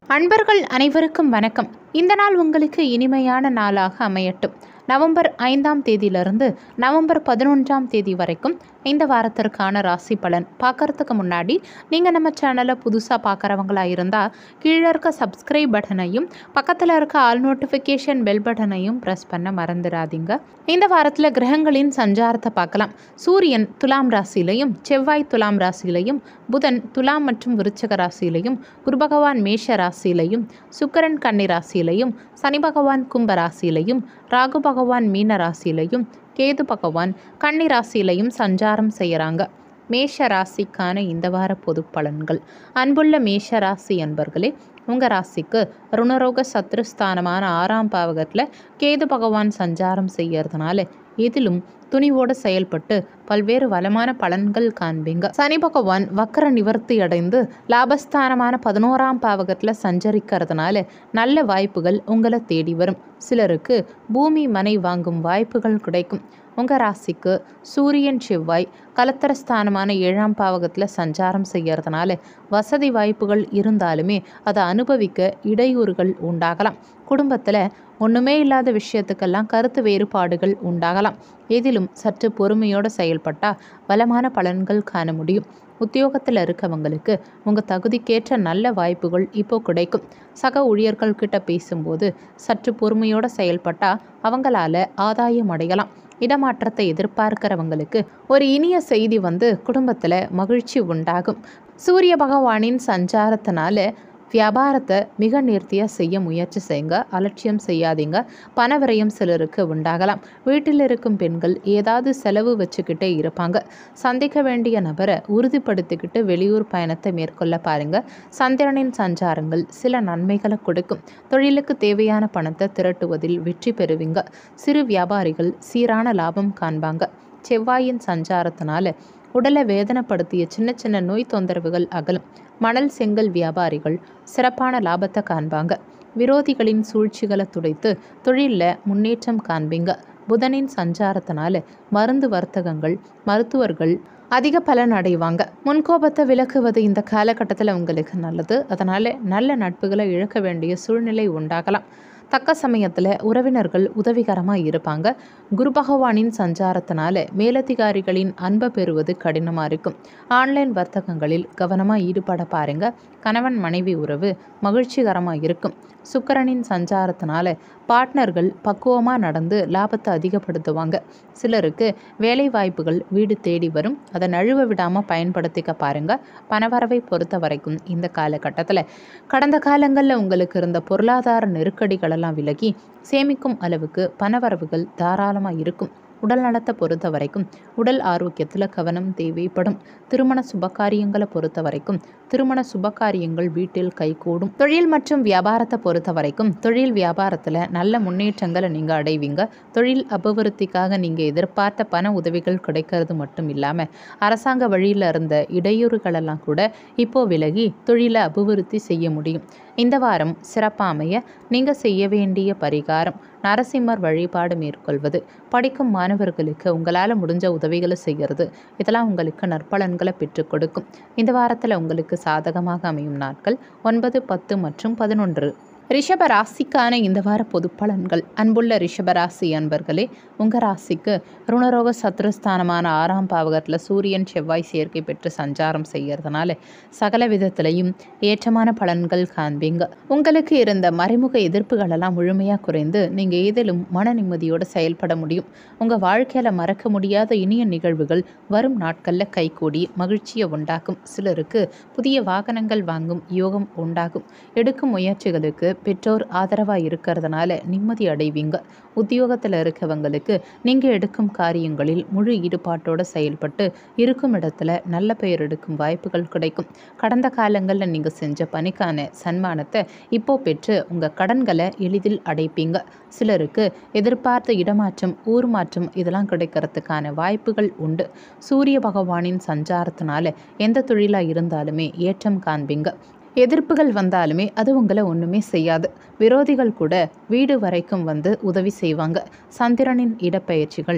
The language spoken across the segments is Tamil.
அன்பர்கள் அனைவருக்கும் வணக்கம். இந்த நாள் உங்களுக்கு இனிமையான நாளாக அமையட்டும். நவம்பர் 5ஆம் தேதியிலிருந்து நவம்பர் 11ஆம் தேதி வரைக்கும் இந்த வாரத்திற்கான ராசி பலன் பார்க்கறதுக்கு முன்னாடி நீங்கள் நம்ம சேனலை புதுசாக பார்க்குறவங்களா இருந்தால் கீழே இருக்க சப்ஸ்கிரைப் பட்டனையும் பக்கத்தில் இருக்க ஆல் நோட்டிஃபிகேஷன் பெல் பட்டனையும் ப்ரெஸ் பண்ண மறந்துடாதீங்க. இந்த வாரத்தில் கிரகங்களின் சஞ்சாரத்தை பார்க்கலாம். சூரியன் துலாம் ராசியிலையும், செவ்வாய் துலாம் ராசியிலையும், புதன் துலாம் மற்றும் விருச்சிக ராசியிலையும், குரு பகவான் மேஷ ராசியிலையும், சுக்கிரன் கன்னி ராசியிலையும், சனி பகவான் கும்ப ராசியிலையும், ராகு பகவான் மீன ராசியிலையும், கேது பகவான் கன்னி ராசியிலையும் சஞ்சாரம் செய்கிறாங்க. மேஷ ராசிக்கான இந்த வார பொது பலன்கள். அன்புள்ள மேஷ ராசி அன்பர்களே, உங்கள் ராசிக்கு ருணரோக சத்ருஸ்தானமான 6ஆம் பாவகத்தில் கேது பகவான் சஞ்சாரம் செய்யறதுனால இதிலும் துணிவோடு செயல்பட்டு பல்வேறு வளமான பலன்கள் காண்பீங்க. சனி பகவான் வக்கர நிவர்த்தி அடைந்து லாபஸ்தானமான 11ஆம் பாவகத்தில் சஞ்சரிக்கிறதுனால நல்ல வாய்ப்புகள் உங்களை தேடி வரும். சிலருக்கு பூமி மனை வாங்கும் வாய்ப்புகள் கிடைக்கும். உங்கள் ராசிக்கு சூரியன் செவ்வாய் கலத்தரஸ்தானமான 7ஆம் பாவகத்தில் சஞ்சாரம் செய்யறதுனால வசதி வாய்ப்புகள் இருந்தாலுமே அதை அனுபவிக்க இடையூறுகள் உண்டாகலாம். குடும்பத்தில் ஒன்றுமே இல்லாத விஷயத்துக்கெல்லாம் கருத்து வேறுபாடுகள் உண்டாகலாம். எதிலும் சற்று பொறுமையோடு செயல்பட்டால் பலமான பலன்கள் காண முடியும். உத்தியோகத்தில் இருக்கவங்களுக்கு உங்கள் தகுதிக்கேற்ற நல்ல வாய்ப்புகள் இப்போ கிடைக்கும். சக ஊழியர்கள்கிட்ட பேசும்போது சற்று பொறுமையோடு செயல்பட்டால் அவங்களால ஆதாயம் அடையலாம். இடமாற்றத்தை எதிர்பார்க்கிறவங்களுக்கு ஒரு இனிய செய்தி குடும்பத்தில் மகிழ்ச்சி உண்டாகும். சூரிய பகவானின் சஞ்சாரத்தினால வியாபாரத்தை மிக நேர்த்தியாக செய்ய முயற்சி செய்யுங்க. அலட்சியம் செய்யாதீங்க. பணவிரயம் சிலருக்கு உண்டாகலாம். வீட்டில் இருக்கும் பெண்கள் ஏதாவது செலவு வச்சுக்கிட்டே இருப்பாங்க. சந்திக்க வேண்டிய நபரை உறுதிப்படுத்திக்கிட்டு வெளியூர் பயணத்தை மேற்கொள்ள பாருங்க. சந்திரனின் சஞ்சாரங்கள் சில நன்மைகளை கொடுக்கும். தொழிலுக்கு தேவையான பணத்தை திரட்டுவதில் வெற்றி பெறுவீங்க. சிறு வியாபாரிகள் சீரான லாபம் காண்பாங்க. செவ்வாயின் சஞ்சாரத்தினால உடலை வேதனைப்படுத்திய சின்ன சின்ன நோய் தொந்தரவுகள் அகலும். மணல் செங்கல் வியாபாரிகள் சிறப்பான லாபத்தை காண்பாங்க. விரோதிகளின் சூழ்ச்சிகளை துடைத்து தொழிலில் முன்னேற்றம் காண்பீங்க. புதனின் சஞ்சாரத்தினால மருந்து வர்த்தகங்கள் மருத்துவர்கள் அதிக பலன் அடைவாங்க. முன்கோபத்தை விலக்குவது இந்த காலகட்டத்தில் உங்களுக்கு நல்லது. அதனால் நல்ல நட்புகளை இழக்க வேண்டிய சூழ்நிலை உண்டாகலாம். தக்க சமயத்தில் உறவினர்கள் உதவிகரமாக இருப்பாங்க. குரு பகவானின் சஞ்சாரத்தினால மேலதிகாரிகளின் அன்பை பெறுவது கடினமாக இருக்கும். ஆன்லைன் வர்த்தகங்களில் கவனமாக ஈடுபட பாருங்க. கணவன் மனைவி உறவு மகிழ்ச்சிகரமாக இருக்கும். சுக்கிரனின் சஞ்சாரத்தினால பார்ட்னர்கள் பக்குவமாக நடந்து லாபத்தை அதிகப்படுத்துவாங்க. சிலருக்கு வேலை வாய்ப்புகள் வீடு தேடி வரும். அதை நழுவ விடாமல் பயன்படுத்திக்க பாருங்க. பணவரவை பொறுத்த வரைக்கும் இந்த காலகட்டத்தில் கடந்த காலங்களில் உங்களுக்கு இருந்த பொருளாதார நெருக்கடிகளெல்லாம் விலகி சேமிக்கும் அளவுக்கு பணவரவுகள் தாராளமாக இருக்கும். உடல் நலத்தை பொறுத்த வரைக்கும் உடல் ஆரோக்கியத்தில் கவனம் தேவைப்படும். திருமண சுபகாரியங்களை பொறுத்த வரைக்கும் திருமண சுபகாரியங்கள் வீட்டில் கைகூடும். தொழில் மற்றும் வியாபாரத்தை பொறுத்த வரைக்கும் தொழில் வியாபாரத்தில் நல்ல முன்னேற்றங்களை நீங்கள் அடைவீங்க. தொழில் அபிவிருத்திக்காக நீங்கள் எதிர்பார்த்த பண உதவிகள் கிடைக்கிறது மட்டும் இல்லாமல் அரசாங்க வழியில் இருந்த இடையூறுகளெல்லாம் கூட இப்போ விலகி தொழிலை அபிவிருத்தி செய்ய முடியும். இந்த வாரம் சிறப்பாக அமைய நீங்கள் செய்ய வேண்டிய பரிகாரம் நரசிம்மர் வழிபாடு மேற்கொள்வது. படிக்கும் மாணவர்களுக்கு உங்களால் முடிஞ்ச உதவிகளை செய்கிறது. இதெல்லாம் உங்களுக்கு நற்பலன்களை பெற்றுக் கொடுக்கும். இந்த வாரத்தில் உங்களுக்கு சாதகமாக அமையும் நாட்கள் 9, 10 மற்றும் 11. ரிஷப ராசிக்கான இந்த வார பொது பலன்கள். அன்புள்ள ரிஷபராசி அன்பர்களே, உங்கள் ராசிக்கு ருணரோக சத்ருஸ்தானமான 6ஆம் பாவகத்தில் சூரியன் செவ்வாய் சேர்க்கை பெற்று சஞ்சாரம் செய்யறதுனால சகல விதத்திலையும் ஏற்றமான பலன்கள் காண்பீங்க. உங்களுக்கு இருந்த மறைமுக எதிர்ப்புகளெல்லாம் முழுமையாக குறைந்து நீங்கள் ஏதிலும் மன நிம்மதியோடு செயல்பட முடியும். உங்கள் வாழ்க்கையில் மறக்க முடியாத இனிய நிகழ்வுகள் வரும் நாட்களில் கைகூடி மகிழ்ச்சியை உண்டாக்கும். சிலருக்கு புதிய வாகனங்கள் வாங்கும் யோகம் உண்டாகும். எடுக்கும் முயற்சிகளுக்கு பெற்றோர் ஆதரவாக இருக்கிறதுனால நிம்மதி அடைவீங்க. உத்தியோகத்தில் இருக்கவங்களுக்கு நீங்கள் எடுக்கும் காரியங்களில் முழு ஈடுபாட்டோடு செயல்பட்டு இருக்கும் இடத்துல நல்ல பெயர் எடுக்கும் வாய்ப்புகள் கிடைக்கும். கடந்த காலங்களில் நீங்கள் செஞ்ச பணிக்கான சன்மானத்தை இப்போ பெற்று உங்கள் கடன்களை எளிதில் அடைப்பீங்க. சிலருக்கு எதிர்பார்த்த இடமாற்றம் ஊர் மாற்றம் இதெல்லாம் கிடைக்கிறதுக்கான வாய்ப்புகள் உண்டு. சூரிய பகவானின் சஞ்சாரத்தினால எந்த தொழிலாக இருந்தாலுமே ஏற்றம் காண்பீங்க. எதிர்ப்புகள் வந்தாலுமே அது உங்களை ஒன்றுமே செய்யாது. விரோதிகள் கூட வீடு வரைக்கும் உதவி செய்வாங்க. சந்திரனின் இடப்பெயர்ச்சிகள்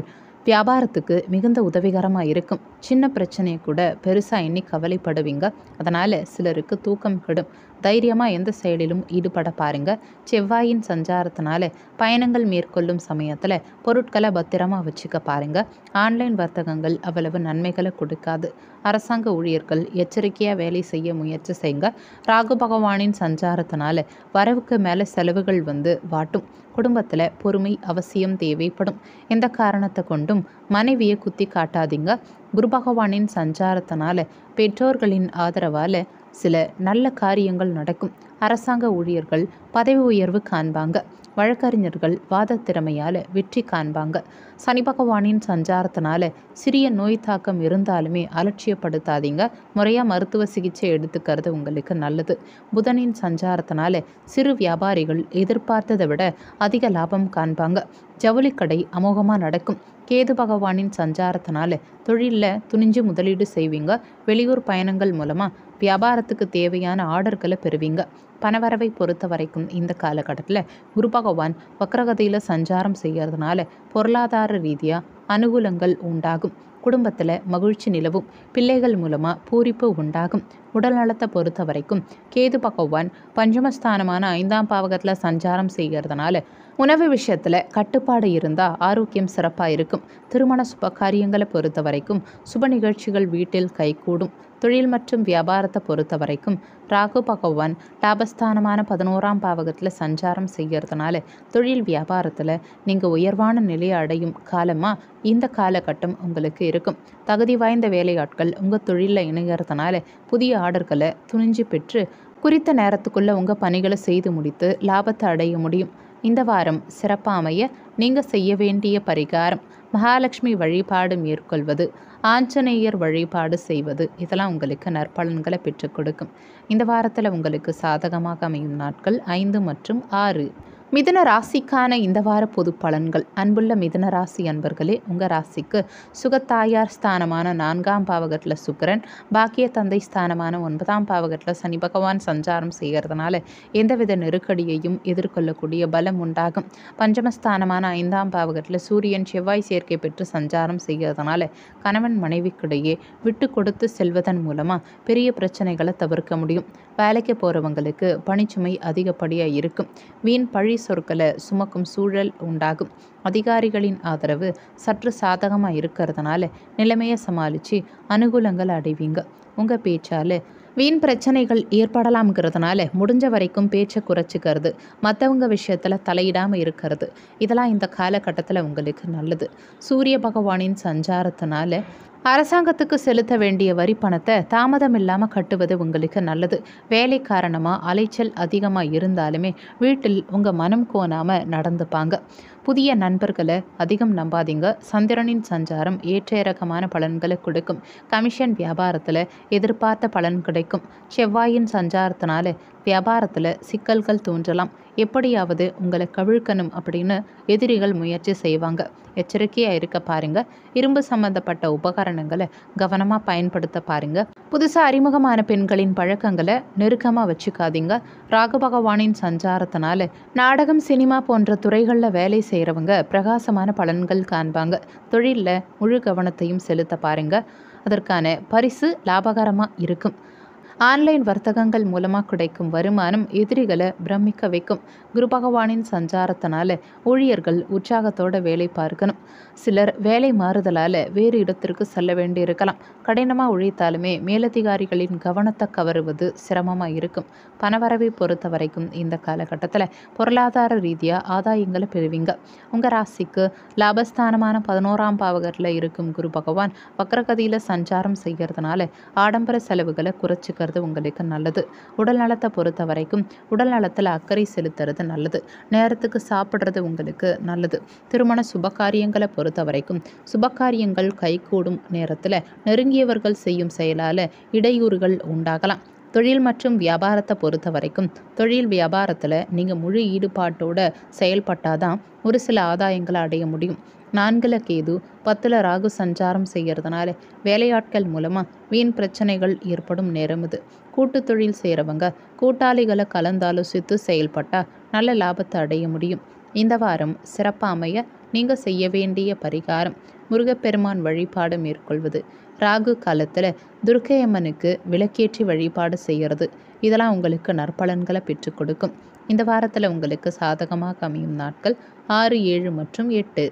வியாபாரத்துக்கு மிகுந்த உதவிகரமாக இருக்கும். சின்ன பிரச்சனையை கூட பெருசாக எண்ணி கவலைப்படுவீங்க. அதனால் சிலருக்கு தூக்கம் கெடும். தைரியமாக எந்த செயலிலும் ஈடுபட பாருங்க. செவ்வாயின் சஞ்சாரத்தினால பயணங்கள் மேற்கொள்ளும் சமயத்தில் பொருட்களை பத்திரமா வச்சுக்க பாருங்க. ஆன்லைன் வர்த்தகங்கள் அவ்வளவு நன்மைகளை கொடுக்காது. அரசாங்க ஊழியர்கள் எச்சரிக்கையாக வேலை செய்ய முயற்சி செய்யுங்க. ராகு பகவானின் சஞ்சாரத்தினால வரவுக்கு மேலே செலவுகள் வந்து வாட்டும். குடும்பத்தில் பொறுமை அவசியம் தேவைப்படும். எந்த காரணத்தை கொண்டும் மனைவியை குத்தி காட்டாதீங்க. குரு பகவானின் சஞ்சாரத்தினால பெற்றோர்களின் ஆதரவால் சில நல்ல காரியங்கள் நடக்கும். அரசாங்க ஊழியர்கள் பதவி உயர்வு காண்பாங்க. வழக்கறிஞர்கள் வாத திறமையால் வெற்றி காண்பாங்க. சனி பகவானின் சஞ்சாரத்தினால சிறிய நோய் தாக்கம் இருந்தாலுமே அலட்சியப்படுத்தாதீங்க. முறையாக மருத்துவ சிகிச்சை எடுத்துக்கிறது உங்களுக்கு நல்லது. புதனின் சஞ்சாரத்தினால சிறு வியாபாரிகள் எதிர்பார்த்ததை விட அதிக லாபம் காண்பாங்க. ஜவுளிக்கடை அமோகமாக நடக்கும். கேது பகவானின் சஞ்சாரத்தினால தொழிலில் துணிஞ்சு முதலீடு செய்வீங்க. வெளியூர் பயணங்கள் மூலமாக வியாபாரத்துக்கு தேவையான ஆர்டர்களை பெறுவீங்க. பணவரவை பொறுத்த வரைக்கும் இந்த காலகட்டத்தில் குரு பகவான் வக்ரகதியில் சஞ்சாரம் செய்கிறதுனால பொருளாதார ரீதியாக அனுகூலங்கள் உண்டாகும். குடும்பத்தில் மகிழ்ச்சி நிலவும். பிள்ளைகள் மூலமாக பூரிப்பு உண்டாகும். உடல் நலத்தை பொறுத்த வரைக்கும் கேது பகவான் பஞ்சமஸ்தானமான 5ஆம் பாவகத்தில் சஞ்சாரம் செய்கிறதுனால உணவு விஷயத்தில் கட்டுப்பாடு இருந்தால் ஆரோக்கியம் சிறப்பாக இருக்கும். திருமண சுப காரியங்களை பொறுத்த வரைக்கும் சுப நிகழ்ச்சிகள் வீட்டில் கைகூடும். தொழில் மற்றும் வியாபாரத்தை பொறுத்த வரைக்கும் ராகு பகவான் லாபஸ்தானமான 11ஆம் பாவகத்தில் சஞ்சாரம் செய்கிறதுனால தொழில் வியாபாரத்தில் நீங்கள் உயர்வான நிலையை அடையும் காலமாக இந்த காலகட்டம் உங்களுக்கு இருக்கும். தகுதி வாய்ந்த வேலையாட்கள் உங்கள் தொழிலில் இணைகிறதுனால புதிய ஆர்டர்களை துணிஞ்சு பெற்று குறித்த நேரத்துக்குள்ளே உங்கள் பணிகளை செய்து முடித்து லாபத்தை அடைய முடியும். இந்த வாரம் சிறப்பாக அமைய நீங்கள் செய்ய வேண்டிய பரிகாரம் மகாலட்சுமி வழிபாடு மேற்கொள்வது, ஆஞ்சநேயர் வழிபாடு செய்வது, இதெல்லாம் உங்களுக்கு நற்பலன்களை பெற்றுக் கொடுக்கும். இந்த வாரத்தில் உங்களுக்கு சாதகமாக அமையும் நாட்கள் 5 மற்றும் 6. மிதுன ராசிக்கான இந்த வார பொது பலன்கள். அன்புள்ள மிதுன ராசி அன்பர்களே, உங்கள் ராசிக்கு சுகத்தாயார் ஸ்தானமான 4ஆம் பாவகத்தில் சுக்கிரன், பாக்கிய தந்தை ஸ்தானமான 9ஆம் பாவகத்தில் சனி பகவான் சஞ்சாரம் செய்கிறதுனால எந்தவித நெருக்கடியையும் எதிர்கொள்ளக்கூடிய பலம் உண்டாகும். பஞ்சமஸ்தானமான 5ஆம் பாவகத்தில் சூரியன் செவ்வாய் சேர்க்கை பெற்று சஞ்சாரம் செய்கிறதுனால கணவன் மனைவிக்கிடையே விட்டு கொடுத்து செல்வதன் மூலமாக பெரிய பிரச்சனைகளை தவிர்க்க முடியும். வேலைக்கு போகிறவங்களுக்கு பணிச்சுமை அதிகப்படியாக இருக்கும். வீண் பழி சொற்களை சுமக்கும் சூழல் உண்டாகும். அதிகாரிகளின் ஆதரவு சற்று சாதகமாக இருக்கிறதுனால நிலைமையை சமாளித்து அனுகூலங்கள் அடைவீங்க. உங்கள் பேச்சால் வீண் பிரச்சனைகள் ஏற்படலாம்ங்கிறதுனால முடிஞ்ச வரைக்கும் பேச்சை குறைச்சிக்கிறது, மற்றவங்க விஷயத்தில் தலையிடாமல் இருக்கிறது, இதெல்லாம் இந்த காலகட்டத்தில் உங்களுக்கு நல்லது. சூரிய பகவானின் சஞ்சாரத்தினால அரசாங்கத்துக்கு செலுத்த வேண்டிய வரி பணத்தை தாமதம் இல்லாமல் கட்டுவது உங்களுக்கு நல்லது. வேலை காரணமாக அலைச்சல் அதிகமாக இருந்தாலுமே வீட்டில் உங்கள் மனம் கோணாமல் நடந்துப்பாங்க. புதிய நண்பர்களை அதிகம் நம்பாதீங்க. சந்திரனின் சஞ்சாரம் ஏற்ற இறக்கமான பலன்களை கொடுக்கும். கமிஷன் வியாபாரத்தில் எதிர்பார்த்த பலன் கிடைக்கும். செவ்வாயின் சஞ்சாரத்தினால வியாபாரத்தில் சிக்கல்கள் தோன்றலாம். எப்படியாவது உங்களை கவிழ்க்கணும் அப்படின்னு எதிரிகள் முயற்சி செய்வாங்க. எச்சரிக்கையாக இருக்க பாருங்க. இரும்பு சம்பந்தப்பட்ட உபகரணங்களை கவனமாக பயன்படுத்த பாருங்க. புதுசாக அறிமுகமான பெண்களின் பழக்கங்களை நெருக்கமாக வச்சுக்காதீங்க. ராகு பகவானின் சஞ்சாரத்தினால நாடகம், சினிமா போன்ற துறைகளில் வேலை செய்கிறவங்க பிரகாசமான பலன்கள் காண்பாங்க. தொழிலில் முழு கவனத்தையும் செலுத்த பாருங்க. அதற்கான பரிசு லாபகரமாக இருக்கும். ஆன்லைன் வர்த்தகங்கள் மூலமாக கிடைக்கும் வருமானம் எதிரிகளை பிரமிக்க வைக்கும். குரு பகவானின் சஞ்சாரத்தினால ஊழியர்கள் உற்சாகத்தோட வேலை பார்க்கணும். சிலர் வேலை மாறுதலால் வேறு இடத்திற்கு செல்ல வேண்டியிருக்கலாம். கடினமாக உழைத்தாலுமே மேலதிகாரிகளின் கவனத்தை கவருவது சிரமமாக இருக்கும். பணவரவை பொறுத்த வரைக்கும் இந்த காலகட்டத்தில் பொருளாதார ரீதியாக ஆதாயங்களை பெறுவீங்க. உங்கள் ராசிக்கு லாபஸ்தானமான 11ஆம் பாவகத்தில் இருக்கும் குரு பகவான் வக்ரகதியில் சஞ்சாரம் செய்கிறதுனால ஆடம்பர செலவுகளை குறைச்சிக்கிறது உங்களுக்கு நல்லது. உடல் நலத்தை பொறுத்த வரைக்கும் உடல் நலத்தில் அக்கறை செலுத்துறது நல்லது. நேரத்துக்கு சாப்பிட்றது உங்களுக்கு நல்லது. திருமண சுபகாரியங்களை பொறுத்த வரைக்கும் சுபகாரியங்கள் கைகூடும் நேரத்தில் நெருங்கியவர்கள் செய்யும் செயலால் இடையூறுகள் உண்டாகலாம். தொழில் மற்றும் வியாபாரத்தை பொறுத்த வரைக்கும் தொழில் வியாபாரத்தில் நீங்கள் முழு ஈடுபாட்டோடு செயல்பட்டாதான் ஒரு சில ஆதாயங்களை அடைய முடியும். 4ல் கேது 10ல் ராகு சஞ்சாரம் செய்கிறதுனால வேலையாட்கள் மூலமாக வீண் பிரச்சனைகள் ஏற்படும் நேரம் இது. கூட்டு தொழில் செய்கிறவங்க கூட்டாளிகளை கலந்தாலோசித்து செயல்பட்டால் நல்ல லாபத்தை அடைய முடியும். இந்த வாரம் சிறப்பாக அமைய நீங்கள் செய்ய வேண்டிய பரிகாரம் முருகப்பெருமான் வழிபாடு மேற்கொள்வது. ராகு காலத்தில் துர்க்கையம்மனுக்கு விளக்கேற்றி வழிபாடு செய்கிறது. இதெல்லாம் உங்களுக்கு நற்பலன்களை பெற்றுக் கொடுக்கும். இந்த வாரத்தில் உங்களுக்கு சாதகமாக அமையும் நாட்கள் 6, 7 மற்றும் 8.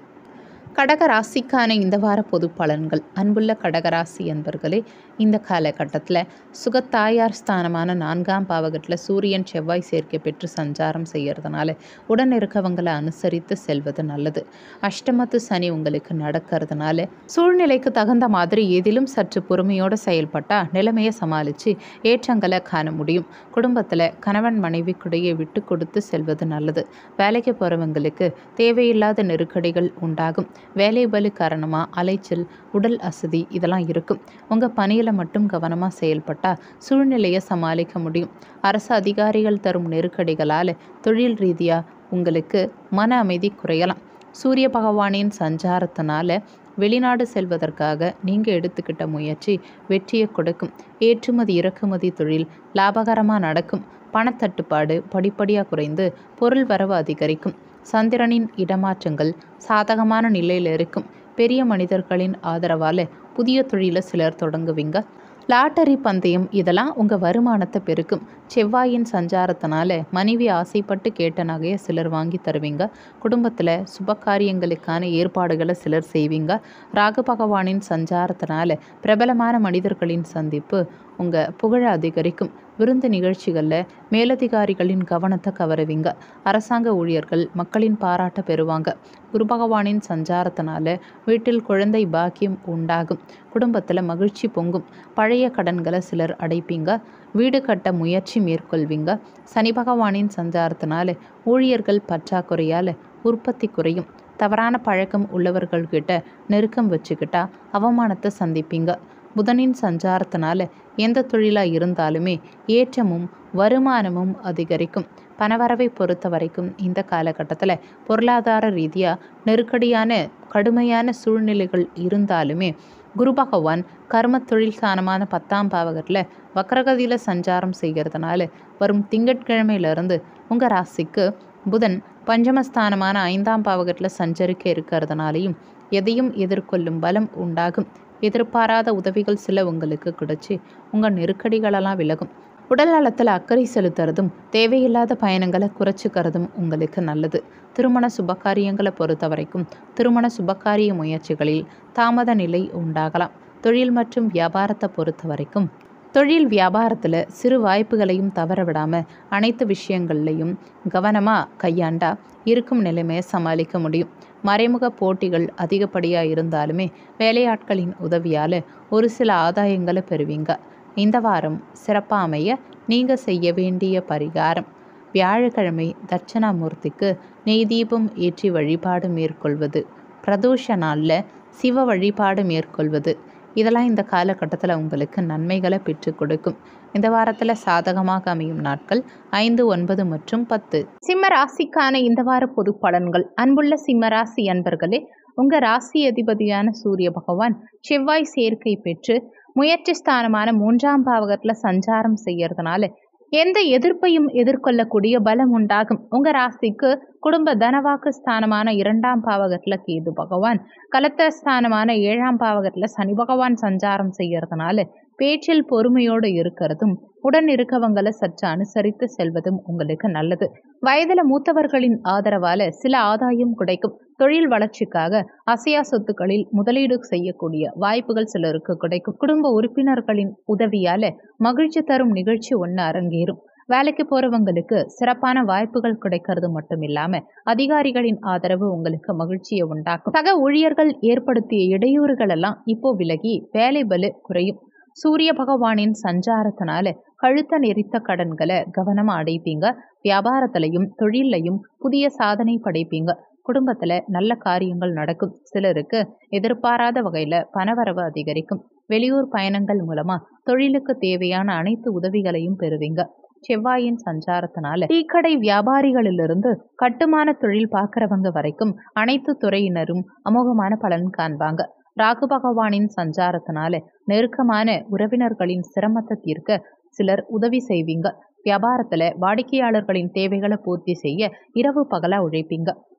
கடகராசிக்கான இந்த வார பொது பலன்கள். அன்புள்ள கடகராசி அன்பர்களே, இந்த காலகட்டத்தில் சுகத்தாயார் ஸ்தானமான 4ஆம் பாவகத்தில் சூரியன் செவ்வாய் சேர்க்கை பெற்று சஞ்சாரம் செய்கிறதுனால உடன் இருக்கவங்களை அனுசரித்து செல்வது நல்லது. அஷ்டமத்து சனி உங்களுக்கு நடக்கிறதுனால சூழ்நிலைக்கு தகுந்த மாதிரி ஏதிலும் சற்று பொறுமையோடு செயல்பட்டால் நிலைமையை சமாளித்து ஏற்றங்களை காண முடியும். குடும்பத்தில் கணவன் மனைவிக்குடையே விட்டு கொடுத்து செல்வது நல்லது. வேலைக்கு போகிறவங்களுக்கு தேவையில்லாத நெருக்கடிகள் உண்டாகும். வேலை பலு காரணமாக அலைச்சல், உடல் அசதி இதெல்லாம் இருக்கும். உங்கள் பணியில் மட்டும் கவனமாக செயல்பட்டால் சூழ்நிலையை சமாளிக்க முடியும். அரசு அதிகாரிகள் தரும் நெருக்கடிகளால் தொழில் ரீதியாக உங்களுக்கு மன அமைதி குறையலாம். சூரிய பகவானின் சஞ்சாரத்தினால வெளிநாடு செல்வதற்காக நீங்கள் எடுத்துக்கிட்ட முயற்சி வெற்றியை கொடுக்கும். ஏற்றுமதி இறக்குமதி தொழில் லாபகரமாக நடக்கும். பணத்தட்டுப்பாடு படிப்படியாக குறைந்து பொருள் வரவு அதிகரிக்கும். சந்திரனின் இடமாற்றங்கள் சாதகமான நிலையில் இருக்கும். பெரிய மனிதர்களின் ஆதரவால் புதிய தொழிலை சிலர் தொடங்குவீங்க. லாட்டரி பந்தயம் இதெல்லாம் உங்கள் வருமானத்தை பெருக்கும். செவ்வாயின் சஞ்சாரத்தினால மனைவி ஆசைப்பட்டு கேட்ட நகையை சிலர் வாங்கி தருவீங்க. குடும்பத்தில் சுப காரியங்களுக்கான ஏற்பாடுகளை சிலர் செய்வீங்க. ராகு பகவானின் சஞ்சாரத்தினால பிரபலமான மனிதர்களின் சந்திப்பு உங்கள் புகழ அதிகரிக்கும். விருந்து நிகழ்ச்சிகளில் மேலதிகாரிகளின் கவனத்தை கவருவீங்க. அரசாங்க ஊழியர்கள் மக்களின் பாராட்ட பெறுவாங்க. குரு பகவானின் சஞ்சாரத்தினால வீட்டில் குழந்தை பாக்கியம் உண்டாகும். குடும்பத்தில் மகிழ்ச்சி பொங்கும். பழைய கடன்களை சிலர் அடைப்பீங்க. வீடு கட்ட முயற்சி மேற்கொள்வீங்க. சனி பகவானின் சஞ்சாரத்தினால ஊழியர்கள் பற்றாக்குறையால் உற்பத்தி குறையும். தவறான பழக்கம் உள்ளவர்கள்கிட்ட நெருக்கம் வச்சுக்கிட்டா அவமானத்தை சந்திப்பீங்க. புதனின் சஞ்சாரத்தினால எந்த தொழிலாக இருந்தாலுமே ஏற்றமும் வருமானமும் அதிகரிக்கும். பணவரவை பொறுத்த வரைக்கும் இந்த காலகட்டத்தில் பொருளாதார ரீதியாக நெருக்கடியான கடுமையான சூழ்நிலைகள் இருந்தாலுமே குரு பகவான் கர்ம தொழில் ஸ்தானமான 10ஆம் பாவகத்தில் வக்ரகதியில் சஞ்சாரம் செய்கிறதுனால வரும் திங்கட்கிழமையிலிருந்து உங்கள் ராசிக்கு புதன் பஞ்சமஸ்தானமான 5ஆம் பாவகத்தில் சஞ்சரிக்க இருக்கிறதுனாலையும் எதையும் எதிர்கொள்ளும் பலம் உண்டாகும். எதிர்பாராத உதவிகள் சில உங்களுக்கு கிடைச்சி உங்கள் நெருக்கடிகளெல்லாம் விலகும். உடல் நலத்தில் அக்கறை செலுத்துறதும் தேவையில்லாத பயணங்களை குறைச்சிக்கிறதும் உங்களுக்கு நல்லது. திருமண சுபகாரியங்களை பொறுத்த வரைக்கும் திருமண சுபகாரிய முயற்சிகளில் தாமத நிலை உண்டாகலாம். தொழில் மற்றும் வியாபாரத்தை பொறுத்த வரைக்கும் தொழில் வியாபாரத்தில் சிறு வாய்ப்புகளையும் தவற விடாமல் அனைத்து விஷயங்கள்லையும் கவனமாக கையாண்டா இருக்கும் நிலைமையை சமாளிக்க முடியும். மறைமுக போட்டிகள் அதிகப்படியாக இருந்தாலுமே வேலையாட்களின் உதவியால் ஒரு சில ஆதாயங்களை பெறுவீங்க. இந்த வாரம் சிறப்பாக அமைய நீங்கள் செய்ய வேண்டிய பரிகாரம் வியாழக்கிழமை தட்சணாமூர்த்திக்கு நெய் தீபம் ஏற்றி வழிபாடு மேற்கொள்வது. பிரதோஷ நாளில் சிவ வழிபாடு மேற்கொள்வது. இதெல்லாம் இந்த காலகட்டத்தில் உங்களுக்கு நன்மைகளை பெற்றுக் கொடுக்கும். இந்த வாரத்தில் சாதகமாக அமையும் நாட்கள் 5, 9 மற்றும் 10. சிம்ம ராசிக்கான இந்த வார பொது பலன்கள். அன்புள்ள சிம்ம ராசி அன்பர்களே, உங்கள் ராசி அதிபதியான சூரிய பகவான் செவ்வாய் சேர்க்கை பெற்று முயற்சி ஸ்தானமான 3ஆம் பாவகத்தில் சஞ்சாரம் செய்யறதுனால எந்த எதிர்ப்பையும் எதிர்கொள்ளக்கூடிய பலம் உண்டாகும். உங்கள் ராசிக்கு குடும்ப தனவாக்கு ஸ்தானமான 2ஆம் பாவகத்தில் கேது பகவான், கலத்த ஸ்தானமான 7ஆம் பாவகத்தில் சனி பகவான் சஞ்சாரம் செய்யறதுனால பேச்சில் பொறுமையோடு இருக்கிறதும் உடன் இருக்கவங்களை சற்று அனுசரித்து செல்வதும் உங்களுக்கு நல்லது. வயதில் மூத்தவர்களின் ஆதரவால் சில ஆதாயம் கிடைக்கும். தொழில் வளர்ச்சிக்காக அசையா சொத்துக்களில் முதலீடு செய்யக்கூடிய வாய்ப்புகள் சிலருக்கு கிடைக்கும். குடும்ப உறுப்பினர்களின் உதவியால் மகிழ்ச்சி தரும் நிகழ்ச்சி ஒன்று அரங்கேறும். வேலைக்கு போறவங்களுக்கு சிறப்பான வாய்ப்புகள் கிடைக்கிறது மட்டும் இல்லாம அதிகாரிகளின் ஆதரவு உங்களுக்கு மகிழ்ச்சியை உண்டாக்கும். சக ஊழியர்கள் ஏற்படுத்திய இடையூறுகள் எல்லாம் இப்போ விலகி வேலை பலு குறையும். சூரிய பகவானின் சஞ்சாரத்தினால கழுத்த நெறித்த கடன்களை கவனமா அடைப்பீங்க. வியாபாரத்திலையும் தொழிலையும் புதிய சாதனை படைப்பீங்க. குடும்பத்துல நல்ல காரியங்கள் நடக்கும். சிலருக்கு எதிர்பாராத வகையில பணவரவு அதிகரிக்கும். வெளியூர் பயணங்கள் மூலமா தொழிலுக்கு தேவையான அனைத்து உதவிகளையும் பெறுவீங்க. செவ்வாயின் சஞ்சாரத்தினால டீக்கடை வியாபாரிகளிலிருந்து கட்டுமான தொழில் பார்க்கறவங்க வரைக்கும் அனைத்து துறையினரும் அமோகமான பலன் காண்பாங்க. ராகு பகவானின் சஞ்சாரத்தினால நெருக்கமான உறவினர்களின் சிரமத்தை தீர்க்க சிலர் உதவி செய்வீங்க. வியாபாரத்துல வாடிக்கையாளர்களின் தேவைகளை பூர்த்தி செய்ய இரவு பகலா உழைப்பீங்க.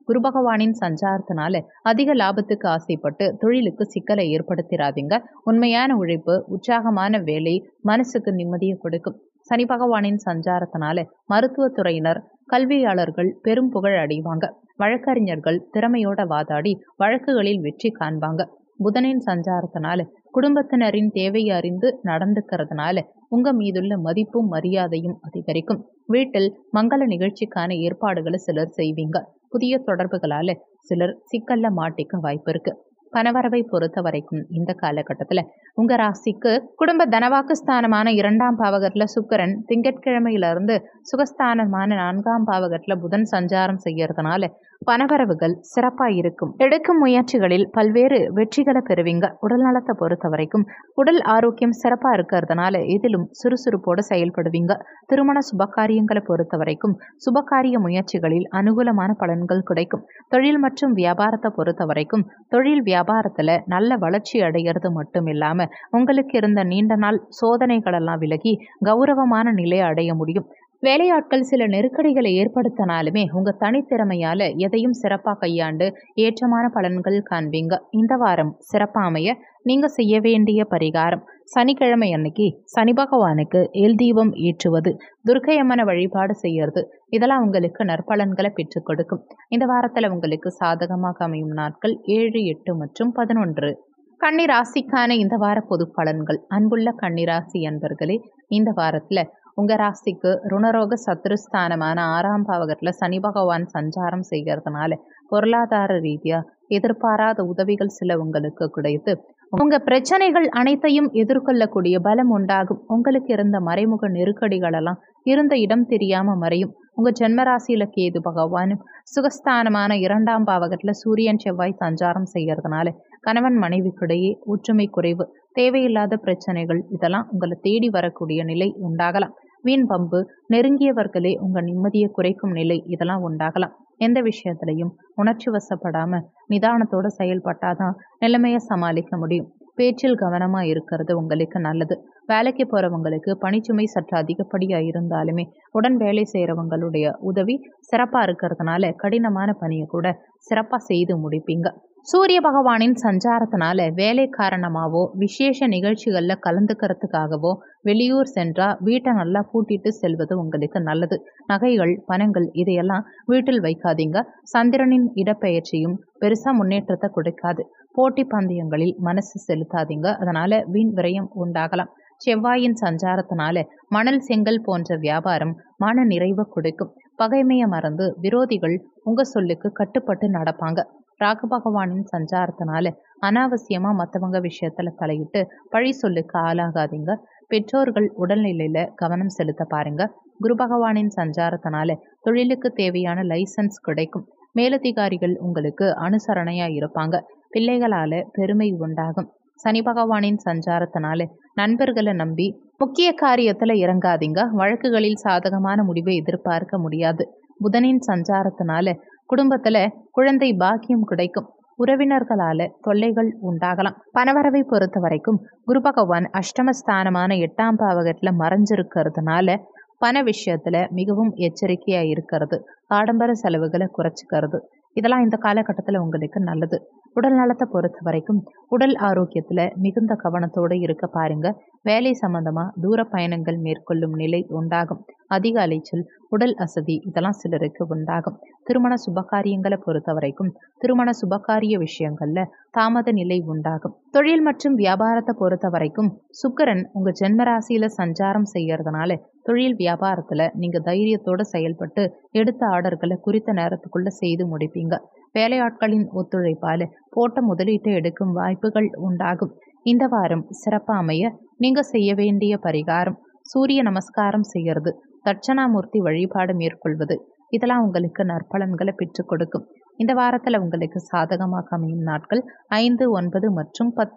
குரு பகவானின் சஞ்சாரத்தினால அதிக லாபத்துக்கு ஆசைப்பட்டு தொழிலுக்கு சிக்கலை ஏற்படுத்திடாதீங்க. உண்மையான உழைப்பு, உற்சாகமான வேலை மனசுக்கு நிம்மதியை கொடுக்கும். சனி பகவானின் சஞ்சாரத்தினால மருத்துவத்துறையினர், கல்வியாளர்கள் பெரும் புகழ் அடைவாங்க. வழக்கறிஞர்கள் திறமையோட வாதாடி வழக்குகளில் வெற்றி காண்பாங்க. புதனின் சஞ்சாரத்தினால குடும்பத்தினரின் தேவையை அறிந்து நடந்துக்கிறதுனால உங்க மீதுள்ள மதிப்பும் மரியாதையும் அதிகரிக்கும். வீட்டில் மங்கள நிகழ்ச்சிக்கான ஏற்பாடுகளை சிலர் செய்வீங்க. புதிய தொடர்புகளால சிலர் சிக்கல்ல மாட்டிக்க வாய்ப்பு இருக்கு. பணவரவை பொறுத்த வரைக்கும் இந்த காலகட்டத்துல உங்க ராசிக்கு குடும்ப தனவாக்கு ஸ்தானமான 2ஆம் பாவகத்துல சுக்கிரன் திங்கட்கிழமையிலிருந்து சுகஸ்தானமான 4ஆம் பாவகத்துல புதன் சஞ்சாரம் செய்யறதுனால பணவரவுகள் சிறப்பா இருக்கும். எடுக்கும் முயற்சிகளில் பல்வேறு வெற்றிகளை பெறுவீங்க. உடல் நலத்தை பொறுத்த வரைக்கும் உடல் ஆரோக்கியம் சிறப்பா இருக்கிறதுனால இதிலும் சுறுசுறுப்போடு செயல்படுவீங்க. திருமண சுபகாரியங்களை பொறுத்த வரைக்கும் சுபகாரிய முயற்சிகளில் அனுகூலமான பலன்கள் கிடைக்கும். தொழில் மற்றும் வியாபாரத்தை பொறுத்த வரைக்கும் தொழில் வியாபாரத்துல நல்ல வளர்ச்சி அடைகிறது மட்டும் இல்லாம உங்களுக்கு இருந்த நீண்ட நாள் சோதனைகளெல்லாம் விலகி கௌரவமான நிலையை அடைய முடியும். வேலையாட்கள் சில நெருக்கடிகளை ஏற்படுத்தினாலுமே உங்க தனித்திறமையால எதையும் சிறப்பாக கையாண்டு ஏற்றமான பலன்கள் காண்பீங்க. இந்த வாரம் சிறப்பாக அமைய நீங்க செய்ய வேண்டிய பரிகாரம்: சனிக்கிழமை அன்னைக்கு சனி பகவானுக்கு எல் தீபம் ஏற்றுவது, துர்க்கை அம்மனை வழிபாடு செய்யறது, இதெல்லாம் உங்களுக்கு நற்பலன்களை பெற்றுக் கொடுக்கும். இந்த வாரத்துல உங்களுக்கு சாதகமாக அமையும் நாட்கள் 7, 8 மற்றும் 11. கன்னி ராசிக்கான இந்த வார பொது பலன்கள். அன்புள்ள கன்னி ராசி அன்பர்களே, இந்த வாரத்துல உங்க ராசிக்கு ருணரோக சத்ருஸ்தானமான 6ஆம் பாவகத்துல சனி பகவான் சஞ்சாரம் செய்கிறதுனால பொருளாதார ரீதியா எதிர்பாராத உதவிகள் சில உங்களுக்கு கிடைத்து உங்க பிரச்சனைகள் அனைத்தையும் எதிர்கொள்ளக்கூடிய பலம் உண்டாகும். உங்களுக்கு இருந்த மறைமுக நெருக்கடிகள் எல்லாம் இருந்த இடம் தெரியாம மறையும். உங்க ஜென்மராசியில கேது பகவானும் சுகஸ்தானமான 2ஆம் பாவகத்துல சூரியன் செவ்வாய் சஞ்சாரம் செய்யறதுனால கணவன் மனைவிக்கிடையே ஒற்றுமை குறைவு, தேவையில்லாத பிரச்சனைகள் இதெல்லாம் உங்களை தேடி வரக்கூடிய நிலை உண்டாகலாம். வீண் பம்பு, நெருங்கியவர்களே உங்க நிம்மதியை குறைக்கும் நிலை இதெல்லாம் உண்டாகலாம். எந்த விஷயத்திலையும் உணர்ச்சி வசப்படாம நிதானத்தோட செயல்பட்டாதான் நிலைமையை சமாளிக்க முடியும். பேச்சில் கவனமா இருக்கிறது உங்களுக்கு நல்லது. வேலைக்கு போறவங்களுக்கு பணிச்சுமை சற்று அதிகப்படியா இருந்தாலுமே உடன் வேலை செய்யறவங்களுடைய உதவி சிறப்பா இருக்கிறதுனால கடினமான பணியை கூட சிறப்பா செய்து முடிப்பீங்க. சூரிய பகவானின் சஞ்சாரத்தினால வேலை காரணமாவோ விசேஷ நிகழ்ச்சிகள்ல கலந்துக்கிறதுக்காகவோ வெளியூர் சென்றா வீட்டை நல்லா பூட்டிட்டு செல்வது உங்களுக்கு நல்லது. நகைகள், பணங்கள் இதையெல்லாம் வீட்டில் வைக்காதீங்க. சந்திரனின் இடப்பெயர்ச்சியும் பெருசா முன்னேற்றத்தை கொடுக்காது. போட்டி பந்தயங்களில் மனசு செலுத்தாதீங்க, அதனால வீண் விரயம் உண்டாகலாம். செவ்வாயின் சஞ்சாரத்தினால மணல், செங்கல் போன்ற வியாபாரம் மன நிறைவை கொடுக்கும். பகைமையை மறந்து விரோதிகள் உங்க சொல்லுக்கு கட்டுப்பட்டு நடப்பாங்க. ராகு பகவானின் சஞ்சாரத்தினால அனாவசியமா மற்றவங்க விஷயத்துல தலையிட்டு பழி சொல்லுக்கு ஆளாகாதீங்க. பெற்றோர்கள் உடல்நிலையில கவனம் செலுத்த பாருங்க. குரு பகவானின் சஞ்சாரத்தினால தொழிலுக்கு தேவையான லைசன்ஸ் கிடைக்கும். மேலதிகாரிகள் உங்களுக்கு அனுசரணையா இருப்பாங்க. பிள்ளைகளால பெருமை உண்டாகும். சனி பகவானின் சஞ்சாரத்தினால நண்பர்களை நம்பி முக்கிய காரியத்துல இறங்காதீங்க. வழக்குகளில் சாதகமான முடிவை எதிர்பார்க்க முடியாது. புதனின் சஞ்சாரத்தினால குடும்பத்துல குழந்தை பாக்கியம் கிடைக்கும். உறவினர்களால தொல்லைகள் உண்டாகலாம். பணவரவை பொறுத்த வரைக்கும் குரு பகவான் அஷ்டமஸ்தானமான 8ஆம் பாவகத்துல மறைஞ்சிருக்கிறதுனால பண விஷயத்துல மிகவும் எச்சரிக்கையா இருக்கிறது. ஆடம்பர செலவுகளை குறைச்சிக்கிறது இதெல்லாம் இந்த காலகட்டத்தில் உங்களுக்கு நல்லது. உடல் நலத்தை பொறுத்த வரைக்கும் உடல் ஆரோக்கியத்துல மிகுந்த கவனத்தோடு இருக்க பாருங்க. வேலை சம்பந்தமா தூர பயணங்கள் மேற்கொள்ளும் நிலை உண்டாகும். அதிக அலைச்சல், உடல் அசதி இதெல்லாம் சிலருக்கு உண்டாகும். திருமண சுபகாரியங்களை பொறுத்த வரைக்கும் திருமண சுபகாரிய விஷயங்கள்ல தாமத நிலை உண்டாகும். தொழில் மற்றும் வியாபாரத்தை பொறுத்த வரைக்கும் சுக்கிரன் உங்க ஜென்மராசியில சஞ்சாரம் செய்யறதுனால தொழில் வியாபாரத்துல நீங்க தைரியத்தோட செயல்பட்டு எடுத்த ஆர்டர்களை குறித்த நேரத்துக்குள்ள செய்து முடிப்பீங்க. வேலையாட்களின் ஒத்துழைப்பால போட்ட முதலீட்டை எடுக்கும் வாய்ப்புகள் உண்டாகும். இந்த வாரம் சிறப்பா அமைய நீங்க செய்ய வேண்டிய பரிகாரம்: சூரிய நமஸ்காரம் செய்யறது, தட்சணாமூர்த்தி வழிபாடு மேற்கொள்வது, இதெல்லாம் உங்களுக்கு நற்பலன்களை பெற்றுக் கொடுக்கும். இந்த வாரத்துல உங்களுக்கு சாதகமாக அமையும் நாட்கள் 5, 9 மற்றும் 10.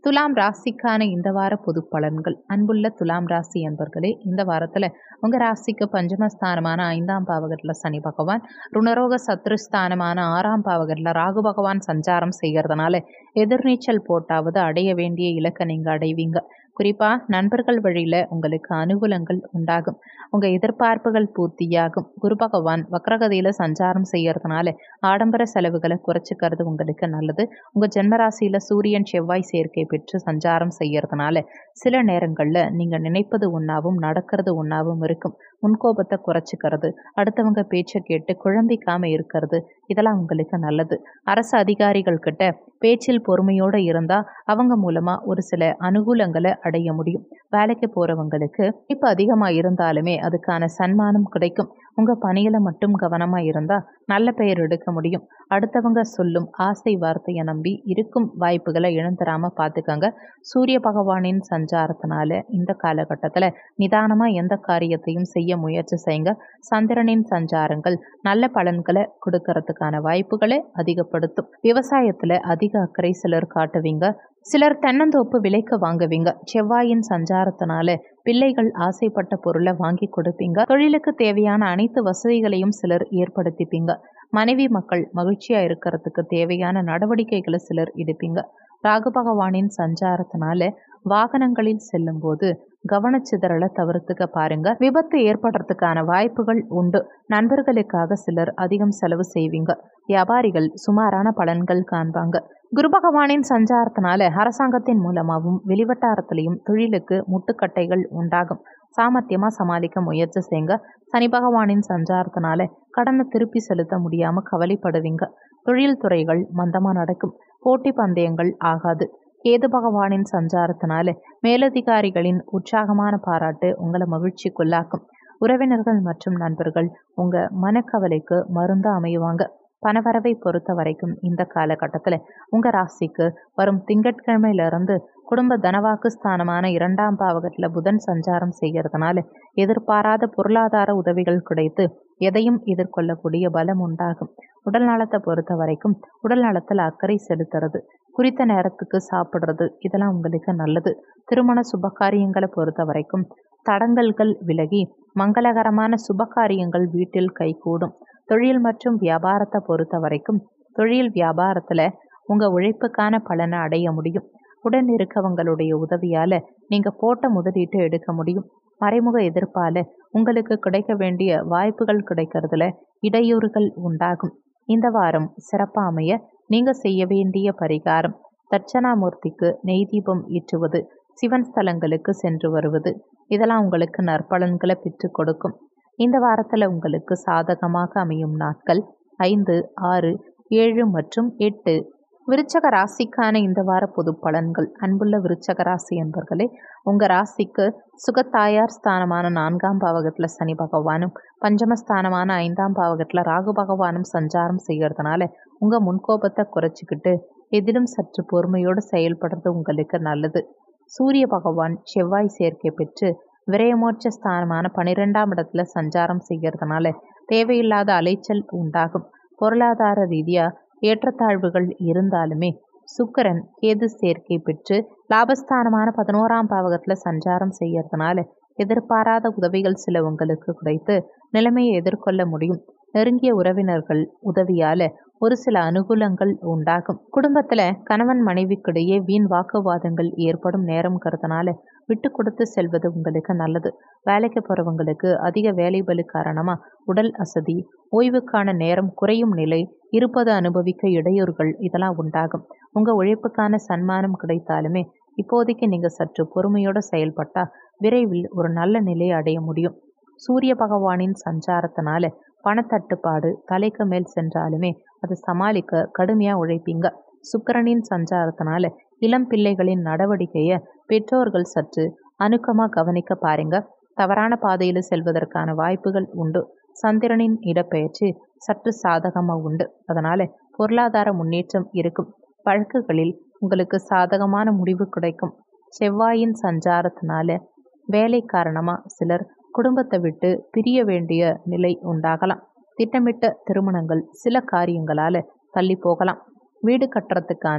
துலாம் ராசிக்கான இந்த வார பொது பலன்கள். அன்புள்ள துலாம் ராசி என்பர்களே, இந்த வாரத்தில் உங்கள் ராசிக்கு பஞ்சமஸ்தானமான 5ஆம் பாவகத்தில் சனி பகவான், ருணரோக சத்ருஸ்தானமான 6ஆம் பாவகத்தில் ராகு பகவான் சஞ்சாரம் செய்கிறதுனால எதிர்நீச்சல் போட்டாவது அடைய வேண்டிய இலக்கை நீங்கள் அடைவீங்க. குறிப்பாக நண்பர்கள் வழியில் உங்களுக்கு அனுகூலங்கள் உண்டாகும். உங்கள் எதிர்பார்ப்புகள் பூர்த்தியாகும். குரு பகவான் வக்ரகதியில் சஞ்சாரம் செய்கிறதுனால ஆடம்பர செலவுகளை குறைச்சிக்கிறது உங்களுக்கு நல்லது. உங்கள் ஜென்மராசியில் சூரியன் செவ்வாய் சேர்க்கை பெற்று சஞ்சாரம் செய்கிறதுனால சில நேரங்களில் நீங்கள் நினைப்பது ஒன்றாவும் நடக்கிறது ஒன்றாவும் இருக்கும். முன்கோபத்தை குறைச்சிக்கிறது, அடுத்தவங்க பேச்சை கேட்டு குழம்பிக்காமல் இருக்கிறது, இதெல்லாம் உங்களுக்கு நல்லது. அரசு அதிகாரிகள் கிட்ட பேச்சில் பொறுமையோடு இருந்தால் அவங்க மூலமாக ஒரு சில அனுகூலங்களை அடைய முடியும். வேலைக்கு போகிறவங்களுக்கு இப்போ அதிகமாக இருந்தாலுமே அதுக்கான சன்மானம் கிடைக்கும். உங்கள் பணியில் மட்டும் கவனமாக இருந்தால் நல்ல பெயர் எடுக்க முடியும். அடுத்தவங்க சொல்லும் ஆசை வார்த்தையை நம்பி இருக்கும் வாய்ப்புகளை இழந்துடாமல் பார்த்துக்கங்க. சூரிய பகவானின் சஞ்சாரத்தினால இந்த காலகட்டத்தில் நிதானமாக எந்த காரியத்தையும் செய்ய முயற்சி செய்யுங்க. சந்திரனின் சஞ்சாரங்கள் நல்ல பலன்களை கொடுக்கறதுக்கான வாய்ப்புகளை அதிகப்படுத்தும். விவசாயத்தில் அதிக அக்கறை சிலர் காட்டுவீங்க. சிலர் தென்னந்தோப்பு விலைக்கு வாங்குவீங்க. செவ்வாயின் சஞ்சாரத்தினால பிள்ளைகள் ஆசைப்பட்ட பொருளை வாங்கி கொடுப்பீங்க. தொழிலுக்கு தேவையான அனைத்து வசதிகளையும் சிலர் ஏற்படுத்திப்பீங்க. மனைவி மக்கள் மகிழ்ச்சியா இருக்கிறதுக்கு தேவையான நடவடிக்கைகளை சிலர் எடுப்பீங்க. ராகு பகவானின் சஞ்சாரத்தினால வாகனங்களில் செல்லும் போது கவனச்சிதறலை தவிர்த்துக்க பாருங்க. விபத்து ஏற்படுறதுக்கான வாய்ப்புகள் உண்டு. நண்பர்களுக்காக சிலர் அதிகம் செலவு செய்வீங்க. வியாபாரிகள் சுமாரான பலன்கள் காண்பாங்க. குரு பகவானின் சஞ்சாரத்தினால அரசாங்கத்தின் மூலமாகவும் வெளிவட்டாரத்திலையும் தொழிலுக்கு முட்டுக்கட்டைகள் உண்டாகும். சாமர்த்தியமாக சமாளிக்க முயற்சி செய்யுங்க. சனி பகவானின் சஞ்சாரத்தினால கடனை திருப்பி செலுத்த முடியாமல் கவலைப்படுவீங்க. தொழில் துறைகள் மந்தமாக நடக்கும். போட்டி பந்தயங்கள் ஆகாது. கேது பகவானின் சஞ்சாரத்தினால மேலதிகாரிகளின் உற்சாகமான பாராட்டு உங்களை மகிழ்ச்சிக்குள்ளாக்கும். உறவினர்கள் மற்றும் நண்பர்கள் உங்கள் மனக்கவலைக்கு மருந்தாக அமைவாங்க. பணவரவை பொறுத்த வரைக்கும் இந்த காலகட்டத்தில் உங்கள் ராசிக்கு வரும் திங்கட்கிழமையிலிருந்து குடும்ப தனவாக்கு ஸ்தானமான 2ஆம் பாவகத்தில் புதன் சஞ்சாரம் செய்கிறதுனால எதிர்பாராத பொருளாதார உதவிகள் கிடைத்து எதையும் எதிர்கொள்ளக்கூடிய பலம் உண்டாகும். உடல் நலத்தை பொறுத்த வரைக்கும் உடல் நலத்தில் அக்கறை செலுத்துறது, குறித்த நேரத்துக்கு சாப்பிட்றது, இதெல்லாம் உங்களுக்கு நல்லது. திருமண சுபகாரியங்களை பொறுத்த வரைக்கும் தடங்கல்கள் விலகி மங்களகரமான சுபகாரியங்கள் வீட்டில் கைகூடும். தொழில் மற்றும் வியாபாரத்தை பொறுத்த வரைக்கும் தொழில் வியாபாரத்தில் உங்கள் உழைப்புக்கான பலனை அடைய முடியும். உடன் இருக்கவங்களுடைய உதவியால் நீங்கள் போட்ட முதலீட்டை எடுக்க முடியும். மறைமுக எதிர்ப்பால் உங்களுக்கு கிடைக்க வேண்டிய வாய்ப்புகள் கிடைக்கிறதுல இடையூறுகள் உண்டாகும். இந்த வாரம் சிறப்பாக அமைய நீங்கள் செய்ய வேண்டிய பரிகாரம் தட்சணாமூர்த்திக்கு நெய் தீபம் ஏற்றுவது, சிவன் ஸ்தலங்களுக்கு சென்று வருவது, இதெல்லாம் உங்களுக்கு நற்பலன்களை பெற்று கொடுக்கும். இந்த வாரத்தில் உங்களுக்கு சாதகமாக அமையும் நாட்கள் 5, 6, 7 மற்றும் 8. விருச்சக ராசிக்கான இந்த வார பொது பலன்கள். அன்புள்ள விருச்சக ராசி என்பர்களே, உங்கள் ராசிக்கு சுகத்தாயார் ஸ்தானமான 4ஆம் பாவகத்தில் சனி பகவானும் பஞ்சமஸ்தானமான 5ஆம் பாவகத்தில் ராகு பகவானும் சஞ்சாரம் செய்கிறதுனால உங்கள் முன்கோபத்தை குறைச்சிக்கிட்டு எதிலும் சற்று பொறுமையோடு செயல்படுறது உங்களுக்கு நல்லது. சூரிய பகவான் செவ்வாய் சேர்க்கை பெற்று விரயமோட்ச ஸ்தானமான 12ஆம் இடத்துல சஞ்சாரம் செய்கிறதுனால தேவையில்லாத அலைச்சல் உண்டாகும். பொருளாதார ரீதியாக ஏற்றத்தாழ்வுகள் இருந்தாலுமே சுக்கிரன் கேது சேர்க்கை பெற்று லாபஸ்தானமான 11ஆம் பாவகத்தில் சஞ்சாரம் செய்கிறதுனால எதிர்பாராத உதவிகள் சில உங்களுக்கு கிடைத்து நிலைமையை எதிர்கொள்ள முடியும். நெருங்கிய உறவினர்கள் உதவியால் ஒரு சில அனுகூலங்கள் உண்டாகும். குடும்பத்தில் கணவன் மனைவிக்கிடையே வீண் வாக்குவாதங்கள் ஏற்படும் நேரம்ங்கிறதுனால விட்டு கொடுத்து செல்வது உங்களுக்கு நல்லது. வேலைக்கு போகிறவங்களுக்கு அதிக வேலைபளு காரணமாக உடல் அசதி, ஓய்வுக்கான நேரம் குறையும் நிலை இருப்பது அனுபவிக்க இடையூறுகள், இதெல்லாம் உண்டாகும். உங்கள் உழைப்புக்கான சன்மானம் கிடைத்தாலுமே இப்போதைக்கு நீங்கள் சற்று பொறுமையோடு செயல்பட்டால் விரைவில் ஒரு நல்ல நிலையை அடைய முடியும். சூரிய பகவானின் சஞ்சாரத்தினால பணத்தட்டுப்பாடு தலைக்கு மேல் சென்றாலுமே அதை சமாளிக்க கடுமையாக உழைப்பீங்க. சுக்கிரனின் சஞ்சாரத்தினால இளம் பிள்ளைகளின் நடவடிக்கையை பெற்றோர்கள் சற்று அணுக்கமாக கவனிக்க பாருங்க. தவறான பாதையில் செல்வதற்கான வாய்ப்புகள் உண்டு. சந்திரனின் இடப்பெயர்ச்சி சற்று சாதகமாக உண்டு. அதனால் பொருளாதார முன்னேற்றம் இருக்கும். வழக்குகளில் உங்களுக்கு சாதகமான முடிவு கிடைக்கும். செவ்வாயின் சஞ்சாரத்தினால வேலை காரணமாக சிலர் குடும்பத்தை விட்டு பிரிய வேண்டிய நிலை உண்டாகலாம். திட்டமிட்ட திருமணங்கள் சில காரியங்களால் தள்ளி போகலாம். வீடு கட்டுறதுக்கான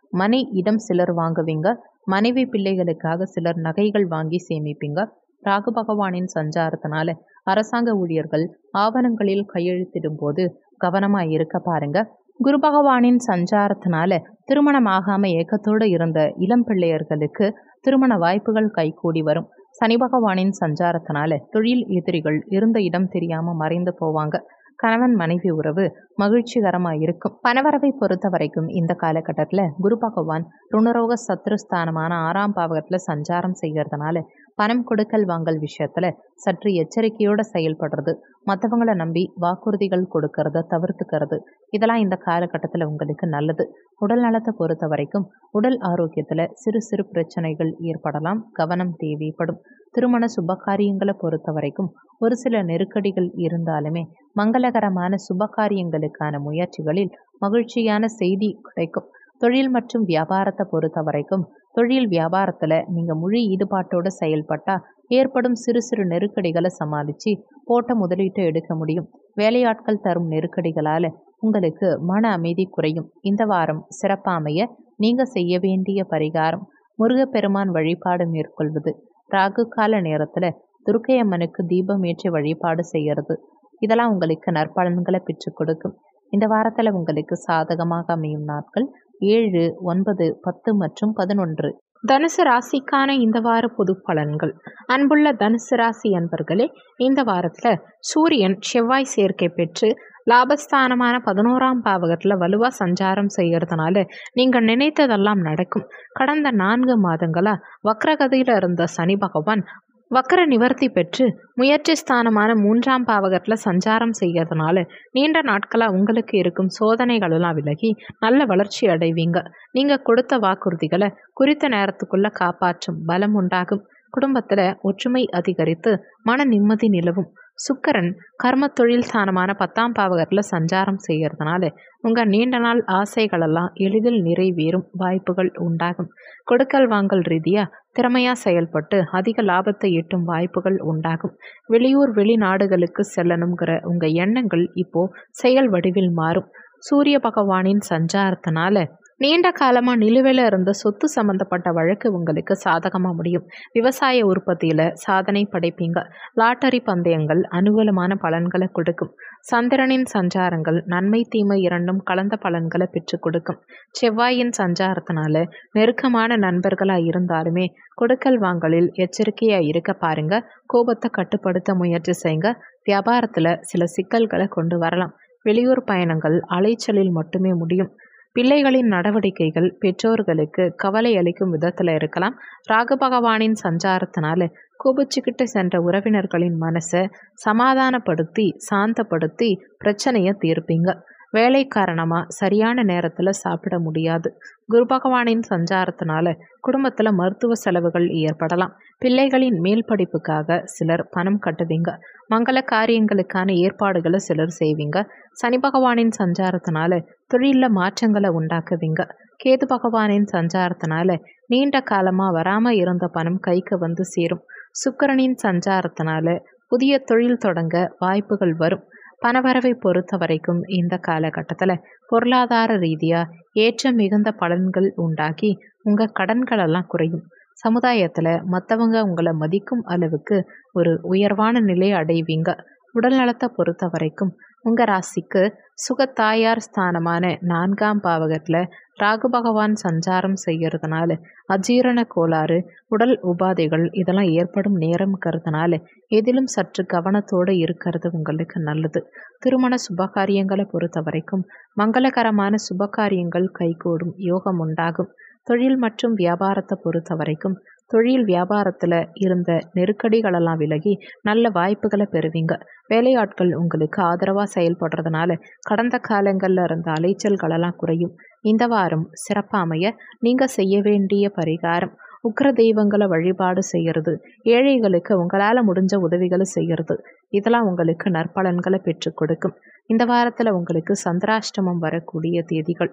மனை இடம் சிலர் வாங்குவீங்க. மனைவி பிள்ளைகளுக்காக சிலர் நகைகள் வாங்கி சேமிப்பீங்க. ராகு பகவானின் சஞ்சாரத்தினால அரசாங்க ஊழியர்கள் ஆவணங்களில் கையெழுத்திடும் போது கவனமா இருக்க பாருங்க. குரு பகவானின் சஞ்சாரத்தினால திருமணமாகாம ஏக்கத்தோடு இருந்த இளம் பிள்ளையர்களுக்கு திருமண வாய்ப்புகள் கைகூடி வரும். சனி பகவானின் சஞ்சாரத்தினால தொழில் எதிரிகள் இருந்த இடம் தெரியாம மறைந்து போவாங்க. கணவன் மனைவி உறவு மகிழ்ச்சிகரமாக இருக்கும். பணவரவை பொறுத்த வரைக்கும் இந்த காலகட்டத்தில் குரு பகவான் ருணரோக சத்ருஸ்தானமான 6ஆம் பாவகத்தில் சஞ்சாரம் செய்கிறதுனால பணம் கொடுக்கல் வாங்கல் விஷயத்துல சற்று எச்சரிக்கையோட செயல்படுறது, மற்றவங்களை நம்பி வாக்குறுதிகள் கொடுக்கறத தவிர்த்துக்கிறது, இதெல்லாம் இந்த காலகட்டத்தில் உங்களுக்கு நல்லது. உடல் நலத்தை பொறுத்த வரைக்கும் உடல் ஆரோக்கியத்தில் சிறு சிறு பிரச்சனைகள் ஏற்படலாம், கவனம் தேவைப்படும். திருமண சுபகாரியங்களை பொறுத்த வரைக்கும் ஒரு சில நெருக்கடிகள் இருந்தாலுமே மங்களகரமான சுபகாரியங்களுக்கான முயற்சிகளில் மகிழ்ச்சியான செய்தி கிடைக்கும். தொழில் மற்றும் வியாபாரத்தை பொறுத்த வரைக்கும் தொழில் வியாபாரத்தில் நீங்கள் முழு ஈடுபாட்டோடு செயல்பட்டால் ஏற்படும் சிறு சிறு நெருக்கடிகளை சமாளித்து போட்ட முதலீட்டை எடுக்க முடியும். வேலையாட்கள் தரும் நெருக்கடிகளால் உங்களுக்கு மன அமைதி குறையும். இந்த வாரம் சிறப்பாமைய நீங்கள் செய்ய வேண்டிய பரிகாரம் முருகப்பெருமான் வழிபாடு மேற்கொள்வது. ராகு கால நேரத்தில் துர்க்கையம்மனுக்கு தீபம் ஏற்றி வழிபாடு செய்கிறது. இதெல்லாம் உங்களுக்கு நற்பலன்களை பெற்றுக் கொடுக்கும். இந்த வாரத்தில் உங்களுக்கு சாதகமாக அமையும் நாட்கள் 7, 9, 10 மற்றும் 11. தனுசு ராசிக்கான இந்த வார பொது பலன்கள். அன்புள்ள தனுசு ராசி அன்பர்களே, இந்த வாரத்தில் சூரியன் செவ்வாய் சேர்க்கை பெற்று லாபஸ்தானமான 11ஆம் பாவகத்தில் வலுவாக சஞ்சாரம் செய்கிறதுனால நீங்கள் நினைத்ததெல்லாம் நடக்கும். கடந்த 4 மாதங்களாக வக்ரகதியில் இருந்த சனி பகவான் வக்கர நிவர்த்தி பெற்று முயற்சி ஸ்தானமான 3ஆம் பாவகத்தில் சஞ்சாரம் செய்யறதுனால நீண்ட நாட்களாக உங்களுக்கு இருக்கும் சோதனைகளெல்லாம் விலகி நல்ல வளர்ச்சி அடைவீங்க. நீங்கள் கொடுத்த வாக்குறுதிகளை குறித்த நேரத்துக்குள்ள காப்பாற்றும் பலம் உண்டாகும். குடும்பத்தில் ஒற்றுமை அதிகரித்து மன நிம்மதி நிலவும். சுக்கிரன் கர்ம தொழில் ஸ்தானமான 10ஆம் பாவகத்தில் சஞ்சாரம் செய்கிறதுனால உங்கள் நீண்ட நாள் ஆசைகளெல்லாம் எளிதில் நிறைவேறும் வாய்ப்புகள் உண்டாகும். கொடுக்கல் வாங்கல் ரீதியாக திறமையாக செயல்பட்டு அதிக லாபத்தை ஈட்டும் வாய்ப்புகள் உண்டாகும். வெளியூர் வெளிநாடுகளுக்கு செல்லணுங்கிற உங்கள் எண்ணங்கள் இப்போது செயல் வடிவில் மாறும். சூரிய பகவானின் சஞ்சாரத்தினால நீண்ட காலமாக நிலுவையில் இருந்த சொத்து சம்பந்தப்பட்ட வழக்கு உங்களுக்கு சாதகமாக முடியும். விவசாய உற்பத்தியில் சாதனை படைப்பீங்க. லாட்டரி பந்தயங்கள் அனுகூலமான பலன்களை கொடுக்கும். சந்திரனின் சஞ்சாரங்கள் நன்மை தீமை இரண்டும் கலந்த பலன்களை பெற்றுக் கொடுக்கும். செவ்வாயின் சஞ்சாரத்தினால நெருக்கமான நண்பர்களாக இருந்தாலுமே கொடுக்கல் வாங்கலில் எச்சரிக்கையாக இருக்க பாருங்க. கோபத்தை கட்டுப்படுத்த முயற்சி செய்யுங்க. வியாபாரத்தில் சில சிக்கல்களை கொண்டு வரலாம். வெளியூர் பயணங்கள் அலைச்சலில் மட்டுமே முடியும். பிள்ளைகளின் நடவடிக்கைகள் பெற்றோர்களுக்கு கவலை அளிக்கும் விதத்தில் இருக்கலாம். ராகு பகவானின் சஞ்சாரத்தினால கோபிச்சுக்கிட்டு சென்ற உறவினர்களின் மனசை சமாதானப்படுத்தி சாந்தப்படுத்தி பிரச்சனையை தீர்ப்பீங்க. வேலை காரணமாக சரியான நேரத்தில் சாப்பிட முடியாது. குரு பகவானின் சஞ்சாரத்தினால குடும்பத்தில் மருத்துவ செலவுகள் ஏற்படலாம். பிள்ளைகளின் மேல் படிப்புக்காக சிலர் பணம் கட்டுவீங்க. மங்கள காரியங்களுக்கான ஏற்பாடுகளை சிலர் செய்வீங்க. சனி பகவானின் சஞ்சாரத்தினால தொழிலில் மாற்றங்களை உண்டாக்குவீங்க. கேது பகவானின் சஞ்சாரத்தினால நீண்ட காலமாக வராமல் இருந்த பணம் கைக்கு வந்து சேரும். சுக்கிரனின் சஞ்சாரத்தினால புதிய தொழில் தொடங்க வாய்ப்புகள் வரும். பணவரவை பொறுத்த வரைக்கும் இந்த காலகட்டத்தில் பொருளாதார ரீதியாக ஏற்றம் மிகுந்த பலன்கள் உண்டாகி உங்கள் கடன்களெல்லாம் குறையும். சமுதாயத்தில் மற்றவங்க உங்களை மதிக்கும் அளவுக்கு ஒரு உயர்வான நிலை அடைவீங்க. உடல் நலத்தை பொறுத்த வரைக்கும் உங்கள் ராசிக்கு சுகத்தாயார் ஸ்தானமான 4ஆம் பாவகத்தில் ராகு பகவான் சஞ்சாரம் செய்கிறதுனால அஜீரண கோளாறு, உடல் உபாதைகள் இதெல்லாம் ஏற்படும் நேரம்ங்கிறதுனால எதிலும் சற்று கவனத்தோடு இருக்கிறது உங்களுக்கு நல்லது. திருமண சுபகாரியங்களை பொறுத்த வரைக்கும் மங்களகரமான சுபகாரியங்கள் கைகூடும் யோகம் உண்டாகும். தொழில் மற்றும் வியாபாரத்தை பொறுத்த வரைக்கும் தொழில் வியாபாரத்தில் இருந்த நெருக்கடிகளெல்லாம் விலகி நல்ல வாய்ப்புகளை பெறுவீங்க. வேலையாட்கள் உங்களுக்கு ஆதரவாக செயல்படுறதுனால கடந்த காலங்களில் இருந்த அலைச்சல்களெல்லாம் குறையும். இந்த வாரம் சிறப்பாமைய நீங்கள் செய்ய வேண்டிய பரிகாரம் உக்கிர தெய்வங்களை வழிபாடு செய்கிறது. ஏழைகளுக்கு உங்களால் முடிஞ்ச உதவிகளை செய்கிறது. இதெல்லாம் உங்களுக்கு நற்பலன்களை பெற்றுக் கொடுக்கும். இந்த வாரத்தில் உங்களுக்கு சந்திராஷ்டமம் வரக்கூடிய தேதிகள்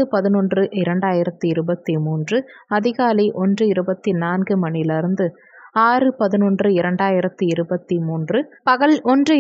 4/11/2023 அதிகாலை 1:24 மணிலிருந்து 6/11/2023 பகல்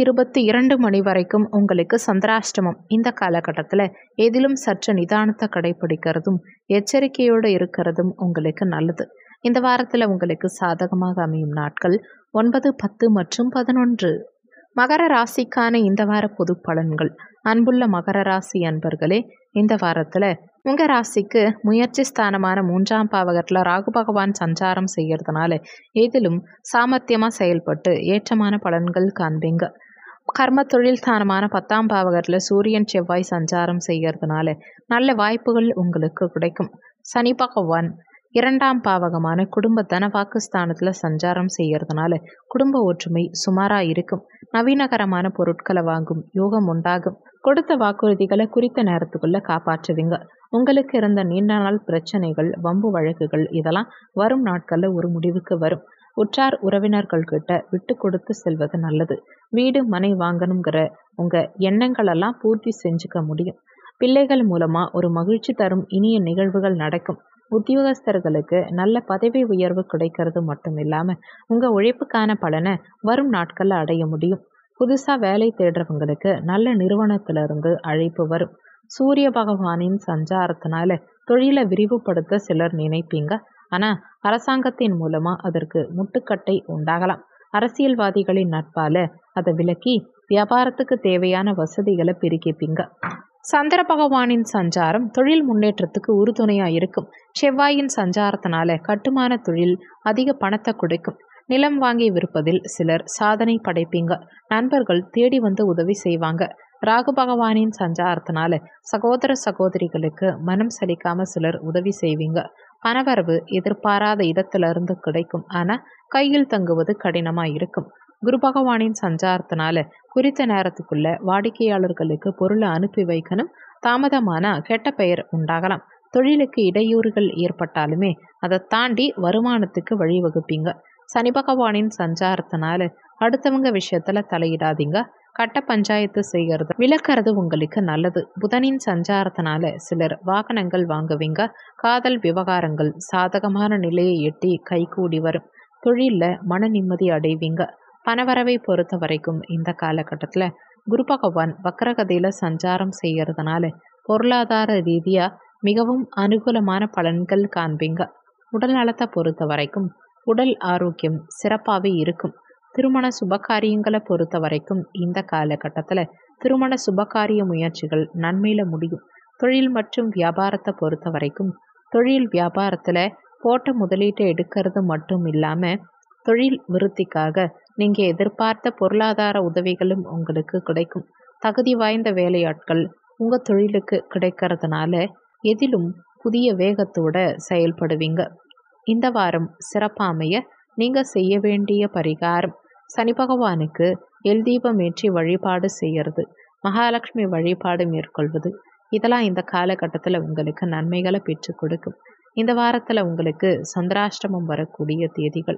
1:22 மணி வரைக்கும் உங்களுக்கு சந்திராஷ்டமம். இந்த காலகட்டத்தில் எதிலும் சற்று நிதானத்தை கடைபிடிக்கிறதும் எச்சரிக்கையோடு இருக்கிறதும் உங்களுக்கு நல்லது. இந்த வாரத்தில் உங்களுக்கு சாதகமாக அமையும் நாட்கள் 9, 10 மற்றும் 11. மகர ராசிக்கான இந்த வார பொது பலன்கள். அன்புள்ள மகர ராசி அன்பர்களே, இந்த வாரத்தில் உங்கள் ராசிக்கு முயற்சி ஸ்தானமான 3ஆம் பாவகத்தில் ராகு பகவான் சஞ்சாரம் செய்கிறதுனால எதிலும் சாமர்த்தியமாக செயல்பட்டு ஏற்றமான பலன்கள் காண்பீங்க. கர்ம தொழில் ஸ்தானமான 10ஆம் பாவகத்தில் சூரியன் செவ்வாய் சஞ்சாரம் செய்கிறதுனால நல்ல வாய்ப்புகள் உங்களுக்கு கிடைக்கும். சனி பகவான் 2ஆம் பாவகமான குடும்ப தனவாக்கு ஸ்தானத்தில் சஞ்சாரம் செய்கிறதுனால குடும்ப ஒற்றுமை சுமாராக இருக்கும். நவீனகரமான பொருட்களை வாங்கும் யோகம் உண்டாகும். கொடுத்த வாக்குறுதிகளை குறித்த நேரத்துக்குள்ளே காப்பாற்றுவீங்க. உங்களுக்கு இருந்த நீண்ட நாள் பிரச்சனைகள், வம்பு வழக்குகள் இதெல்லாம் வரும் நாட்களில் ஒரு முடிவுக்கு வரும். உற்றார் உறவினர்கள் கிட்ட விட்டு கொடுத்து செல்வது நல்லது. வீடு மனை வாங்கணுங்கிற உங்கள் எண்ணங்களெல்லாம் பூர்த்தி செஞ்சுக்க முடியும். பிள்ளைகள் மூலமாக ஒரு மகிழ்ச்சி தரும் இனிய நிகழ்வுகள் நடக்கும். உத்தியோகஸ்தர்களுக்கு நல்ல பதவி உயர்வு கிடைக்கிறது மட்டும் இல்லாமல் உங்கள் உழைப்புக்கான பலனை வரும் நாட்களில் அடைய முடியும். புதுசாக வேலை தேடுறவங்களுக்கு நல்ல நிறுவனத்திலிருந்து அழைப்பு வரும். சூரிய பகவானின் சஞ்சாரத்தினால தொழிலை விரிவுபடுத்த சிலர் நினைப்பீங்க. ஆனால் அரசாங்கத்தின் மூலமாக அதற்கு முட்டுக்கட்டை உண்டாகலாம். அரசியல்வாதிகளின் நட்பால் அதை விலக்கி வியாபாரத்துக்கு தேவையான வசதிகளை பெருக்கிப்பீங்க. சந்திர பகவானின் சஞ்சாரம் தொழில் முன்னேற்றத்துக்கு உறுதுணையாக இருக்கும். செவ்வாயின் சஞ்சாரத்தினால கட்டுமான தொழில் அதிக பணத்தை கொடுக்கும். நிலம் வாங்கி விற்பதில் சிலர் சாதனை படைப்பீங்க. நண்பர்கள் தேடி வந்து உதவி செய்வாங்க. ராகு பகவானின் சஞ்சாரத்தினால சகோதர சகோதரிகளுக்கு மனம் சலிக்காம சிலர் உதவி செய்வீங்க. பணவரவு எதிர்பாராத இடத்திலிருந்து கிடைக்கும். ஆனால் கையில் தங்குவது கடினமாக இருக்கும். குரு பகவானின் சஞ்சாரத்தினால குறித்த நேரத்துக்குள்ள வாடிக்கையாளர்களுக்கு பொருளை அனுப்பி வைக்கணும். தாமதமான கெட்ட பெயர் உண்டாகலாம். தொழிலுக்கு இடையூறுகள் ஏற்பட்டாலுமே அதை தாண்டி வருமானத்துக்கு வழிவகுப்பீங்க. சனி பகவானின் சஞ்சாரத்தினால அடுத்தவங்க விஷயத்துல தலையிடாதீங்க. கட்ட பஞ்சாயத்து செய்கிறது விளக்கிறது உங்களுக்கு நல்லது. புதனின் சஞ்சாரத்தினால சிலர் வாகனங்கள் வாங்குவீங்க. காதல் விவகாரங்கள் சாதகமான நிலையை எட்டி கைகூடி வரும். தொழிலில் மன நிம்மதி அடைவீங்க. பணவரவை பொறுத்த வரைக்கும் இந்த காலகட்டத்தில் குரு பகவான் வக்கரகதியில் சஞ்சாரம் செய்கிறதுனால பொருளாதார ரீதியாக மிகவும் அனுகூலமான பலன்கள் காண்பீங்க. உடல் நலத்தை பொறுத்த வரைக்கும் உடல் ஆரோக்கியம் சிறப்பாகவே இருக்கும். திருமண சுபகாரியங்களை பொறுத்த வரைக்கும் இந்த காலகட்டத்தில் திருமண சுபகாரிய முயற்சிகள் நன்மையில் முடியும். தொழில் மற்றும் வியாபாரத்தை பொறுத்த வரைக்கும் தொழில் வியாபாரத்தில் போட்ட முதலீட்டை எடுக்கிறது மட்டும் இல்லாமல் தொழில் விருத்திக்காக நீங்கள் எதிர்பார்த்த பொருளாதார உதவிகளும் உங்களுக்கு கிடைக்கும். தகுதி வாய்ந்த வேலையாட்கள் உங்கள் தொழிலுக்கு கிடைக்கிறதுனால எதிலும் புதிய வேகத்தோட செயல்படுவீங்க. இந்த வாரம் சிறப்பாமைய நீங்கள் செய்ய வேண்டிய பரிகாரம் சனி பகவானுக்கு எல் தீபம் ஏற்றி வழிபாடு செய்கிறது, மகாலட்சுமி வழிபாடு மேற்கொள்வது இதெல்லாம் இந்த காலகட்டத்தில் உங்களுக்கு நன்மைகளை பெற்று கொடுக்கும். இந்த வாரத்தில் உங்களுக்கு சந்திராஷ்டமம் வரக்கூடிய தேதிகள்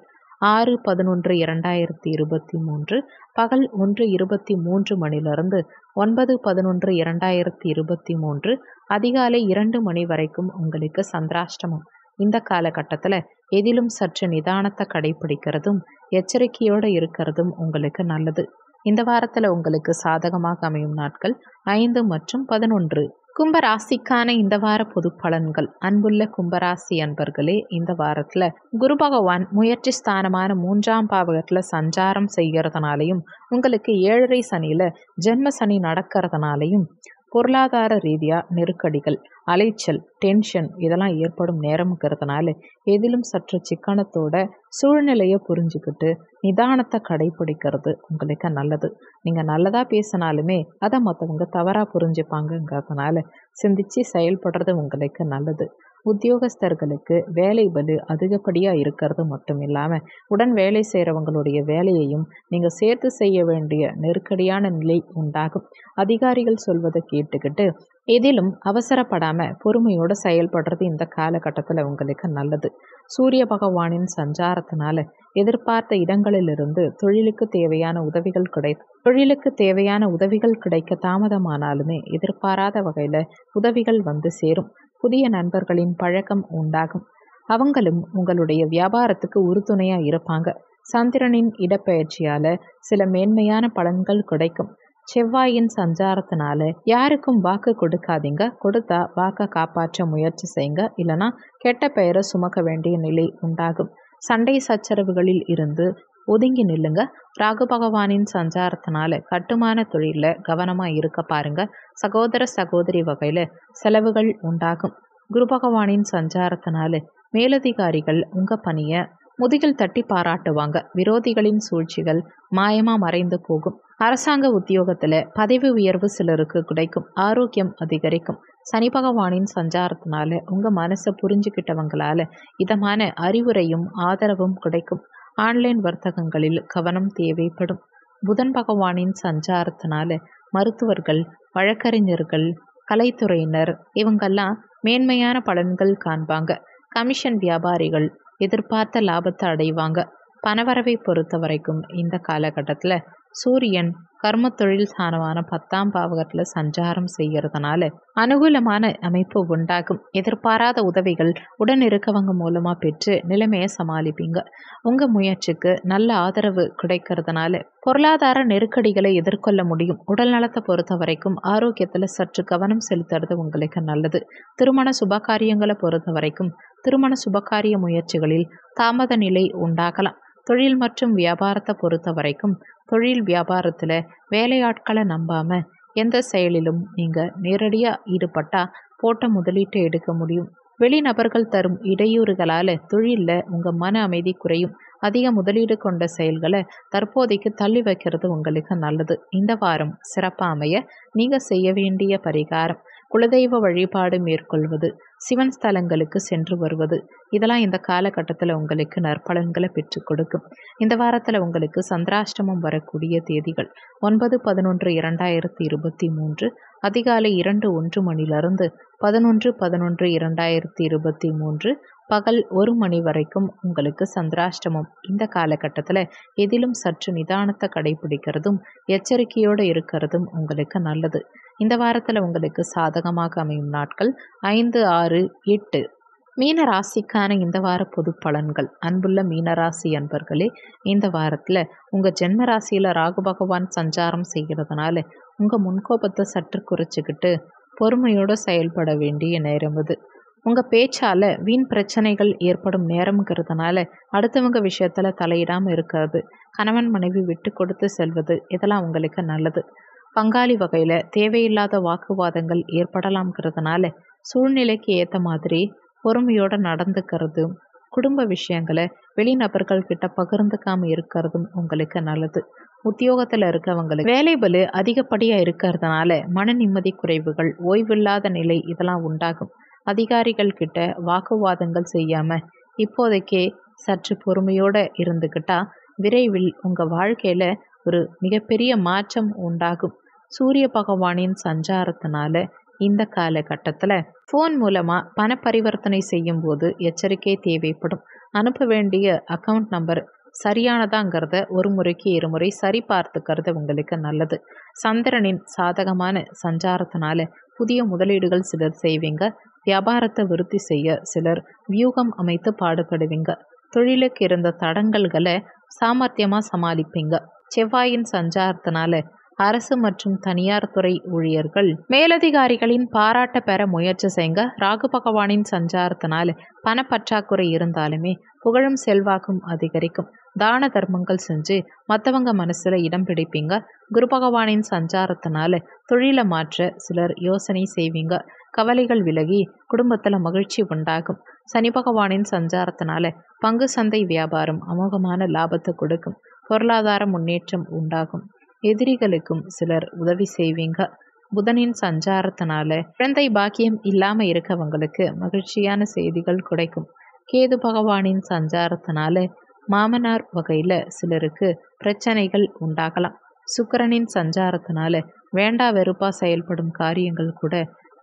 6/11/2023 பகல் 1:23 மணிலிருந்து 9/11/2023 அதிகாலை 2 மணி வரைக்கும் உங்களுக்கு சந்திராஷ்டமம். இந்த காலகட்டத்தில் எதிலும் சற்று நிதானத்தை கடைபிடிக்கிறதும் எச்சரிக்கையோடு இருக்கிறதும் உங்களுக்கு நல்லது. இந்த வாரத்தில் உங்களுக்கு சாதகமாக அமையும் நாட்கள் 5 மற்றும் 11. கும்பராசிக்கான இந்த வார பொது பலன்கள். அன்புள்ள கும்பராசி அன்பர்களே, இந்த வாரத்தில் குரு பகவான் முயற்சி ஸ்தானமான 3ஆம் பாவகத்தில் சஞ்சாரம் செய்கிறதுனாலையும் உங்களுக்கு 7.5 சனியில் ஜென்ம சனி நடக்கிறதுனாலையும் பொருளாதார ரீதியாக நெருக்கடிகள், அலைச்சல், டென்ஷன் இதெல்லாம் ஏற்படும் நேரம்ங்கிறதுனால எதிலும் சற்று சிக்கனத்தோட சூழ்நிலையை புரிஞ்சுக்கிட்டு நிதானத்தை கடைபிடிக்கிறது உங்களுக்கு நல்லது. நீங்கள் நல்லதாக பேசினாலுமே அதை மற்றவங்க தவறாக புரிஞ்சுப்பாங்கங்கிறதுனால சிந்திச்சு செயல்படுறது உங்களுக்கு நல்லது. உத்தியோகஸ்தர்களுக்கு வேலை பளு அதிகப்படியாக இருக்கிறது மட்டும் இல்லாமல் உடன் வேலை செய்கிறவங்களுடைய வேலையையும் நீங்கள் சேர்த்து செய்ய வேண்டிய நெருக்கடியான நிலை உண்டாகும். அதிகாரிகள் சொல்வதை கேட்டுக்கிட்டு எதிலும் அவசரப்படாமல் பொறுமையோடு செயல்படுறது இந்த காலகட்டத்தில் உங்களுக்கு நல்லது. சூரிய பகவானின் சஞ்சாரத்தினால எதிர்பார்த்த இடங்களிலிருந்து தொழிலுக்கு தேவையான உதவிகள் கிடைக்க தாமதமானாலுமே எதிர்பாராத வகையில் உதவிகள் வந்து சேரும். புதிய நண்பர்களின் பழக்கம் உண்டாகும். அவங்களும் உங்களுடைய வியாபாரத்துக்கு உறுதுணையாக இருப்பாங்க. சந்திரனின் இடப்பெயர்ச்சியால் சில மேன்மையான பலன்கள் கிடைக்கும். செவ்வாயின் சஞ்சாரத்தினால யாருக்கும் வாக்கு கொடுக்காதீங்க. கொடுத்தா வாக்கை காப்பாற்ற முயற்சி செய்யுங்க. இல்லைனா கெட்ட பெயரை சுமக்க வேண்டிய நிலை உண்டாகும். சண்டை சச்சரவுகளில் இருந்து ஒதுங்கி நில்லுங்க. ராகு பகவானின் சஞ்சாரத்தினால கட்டுமான தொழிலில் கவனமாக இருக்க பாருங்க. சகோதர சகோதரி வகையில் செலவுகள் உண்டாகும். குரு பகவானின் சஞ்சாரத்தினால மேலதிகாரிகள் உங்கள் பணியை முதுகில் தட்டி பாராட்டுவாங்க. விரோதிகளின் சூழ்ச்சிகள் மாயமாக மறைந்து போகும். அரசாங்க உத்தியோகத்தில் பதவி உயர்வு சிலருக்கு கிடைக்கும். ஆரோக்கியம் அதிகரிக்கும். சனி பகவானின் சஞ்சாரத்தினால உங்கள் மனசை புரிஞ்சுக்கிட்டவங்களால இதமான அறிவுரையும் ஆதரவும் கிடைக்கும். ஆன்லைன் வர்த்தகங்களில் கவனம் தேவைப்படும். புதன் பகவானின் சஞ்சாரத்தினால மருத்துவர்கள், வழக்கறிஞர்கள், கலைத்துறையினர் இவங்கெல்லாம் மேன்மையான பலன்கள் காண்பாங்க. கமிஷன் வியாபாரிகள் எதிர்பார்த்த லாபத்தை அடைவாங்க. பணவரவை பொறுத்த வரைக்கும் இந்த காலகட்டத்தில் சூரியன் கர்ம தொழில் ஸ்தானமான 10ஆம் பாவகத்தில் சஞ்சாரம் செய்கிறதுனால அனுகூலமான அமைப்பு உண்டாகும். எதிர்பாராத உதவிகள் உடன் இருக்கவங்க மூலமாக பெற்று நிலைமையை சமாளிப்பீங்க. உங்கள் முயற்சிக்கு நல்ல ஆதரவு கிடைக்கிறதுனால பொருளாதார நெருக்கடிகளை எதிர்கொள்ள முடியும். உடல் நலத்தை பொறுத்த வரைக்கும் ஆரோக்கியத்தில் சற்று கவனம் செலுத்துறது உங்களுக்கு நல்லது. திருமண சுபகாரியங்களை பொறுத்த வரைக்கும் திருமண சுபகாரிய முயற்சிகளில் தாமத நிலை உண்டாகலாம். தொழில் மற்றும் வியாபாரத்தை பொறுத்த வரைக்கும் தொழில் வியாபாரத்தில் வேலையாட்களை நம்பாமல் எந்த செயலிலும் நீங்கள் நேரடியாக ஈடுபட்டால் போட்ட முதலீட்டை எடுக்க முடியும். வெளிநபர்கள் தரும் இடையூறுகளால் தொழிலில் உங்கள் மன அமைதி குறையும். அதிக முதலீடு கொண்ட செயல்களை தற்போதைக்கு தள்ளி வைக்கிறது உங்களுக்கு நல்லது. இந்த வாரம் சிறப்பாக அமைய நீங்கள் செய்ய வேண்டிய பரிகாரம் குலதெய்வ வழிபாடு மேற்கொள்வது, சிவன் ஸ்தலங்களுக்கு சென்று வருவது, இதெல்லாம் இந்த காலகட்டத்தில் உங்களுக்கு நற்பலன்களை பெற்றுக் கொடுக்கும். இந்த வாரத்தில் உங்களுக்கு சந்திராஷ்டமம் வரக்கூடிய தேதிகள் 9/11/2023 அதிகாலை 2:01 மணிலிருந்து 11/11/2023 பகல் 1 மணி வரைக்கும் உங்களுக்கு சந்திராஷ்டமம். இந்த காலகட்டத்தில் எதிலும் சற்று நிதானத்தை கடைபிடிக்கிறதும் எச்சரிக்கையோடு இருக்கிறதும் உங்களுக்கு நல்லது. இந்த வாரத்தில் உங்களுக்கு சாதகமாக அமையும் நாட்கள் 5, 6, 8. மீன ராசிக்கான இந்த வார பொது பலன்கள். அன்புள்ள மீனராசி அன்பர்களே, இந்த வாரத்தில் உங்கள் ஜென்ம ராசியில் ராகு பகவான் சஞ்சாரம் செய்கிறதுனால உங்கள் முன்கோபத்தை சற்று குறைச்சிக்கிட்டு பொறுமையோடு செயல்பட வேண்டிய நேரம் இது. உங்கள் பேச்சால் வீண் பிரச்சனைகள் ஏற்படும் நேரம்ங்கிறதுனால அடுத்தவங்க விஷயத்தில் தலையிடாமல் இருக்கிறது, கணவன் மனைவி விட்டு கொடுத்து செல்வது, இதெல்லாம் உங்களுக்கு நல்லது. பங்காளி வகையில் தேவையில்லாத வாக்குவாதங்கள் ஏற்படலாம்ங்கிறதுனால சூழ்நிலைக்கு ஏற்ற மாதிரி பொறுமையோடு நடந்துக்கிறதும், குடும்ப விஷயங்களை வெளிநபர்கள் கிட்ட பகிர்ந்துக்காமல் இருக்கிறதும் உங்களுக்கு நல்லது. உத்தியோகத்தில் இருக்கவங்களுக்கு வேலை பளு அதிகப்படியாக இருக்கிறதுனால மன நிம்மதி குறைவுகள், ஓய்வில்லாத நிலை இதெல்லாம் உண்டாகும். அதிகாரிகள் கிட்ட வாக்குவாதங்கள் செய்யாமல் இப்போதைக்கே சற்று பொறுமையோடு இருந்துக்கிட்டா விரைவில் உங்கள் வாழ்க்கையில் ஒரு மிகப்பெரிய மாற்றம் உண்டாகும். சூரிய பகவானின் சஞ்சாரத்தினால இந்த காலகட்டத்தில் ஃபோன் மூலமாக பண பரிவர்த்தனை செய்யும் போது எச்சரிக்கை தேவைப்படும். அனுப்ப வேண்டிய அக்கௌண்ட் நம்பர் சரியானதாங்கிறத ஒரு முறைக்கு இருமுறை சரி பார்த்துக்கிறது உங்களுக்கு நல்லது. சந்திரனின் சாதகமான சஞ்சாரத்தினால புதிய முதலீடுகள் சிலர் செய்வீங்க. வியாபாரத்தை விருத்தி செய்ய சிலர் வியூகம் அமைத்து பாடுபடுவீங்க. தொழிலுக்கு இருந்த தடங்கல்களை சாமர்த்தியமாக சமாளிப்பீங்க. செவ்வாயின் சஞ்சாரத்தினால அரசு மற்றும் தனியார் துறை ஊழியர்கள் மேலதிகாரிகளின் பாராட்ட பெற முயற்சி செய்யுங்க. ராகு பகவானின் சஞ்சாரத்தினால பணப்பற்றாக்குறை இருந்தாலுமே புகழும் செல்வாக்கும் அதிகரிக்கும். தான தர்மங்கள் செஞ்சு மற்றவங்க மனசில் இடம் பிடிப்பீங்க. குரு பகவானின் சஞ்சாரத்தினால தொழிலை மாற்ற சிலர் யோசனை செய்வீங்க. கவலைகள் விலகி குடும்பத்தில் மகிழ்ச்சி உண்டாகும். சனி பகவானின் சஞ்சாரத்தினால பங்கு சந்தை வியாபாரம் அமோகமான லாபத்தை கொடுக்கும். பொருளாதார முன்னேற்றம் உண்டாகும். எதிரிகளுக்கும் சிலர் உதவி செய்வீங்க. புதனின் சஞ்சாரத்தினால குழந்தை பாக்கியம் இல்லாமல் இருக்கவங்களுக்கு மகிழ்ச்சியான செய்திகள் கிடைக்கும். கேது பகவானின் சஞ்சாரத்தினால மாமனார் வகையில் சிலருக்கு பிரச்சனைகள் உண்டாகலாம். சுக்கிரனின் சஞ்சாரத்தினால வேண்டா வெறுப்பாக செயல்படும் காரியங்கள் கூட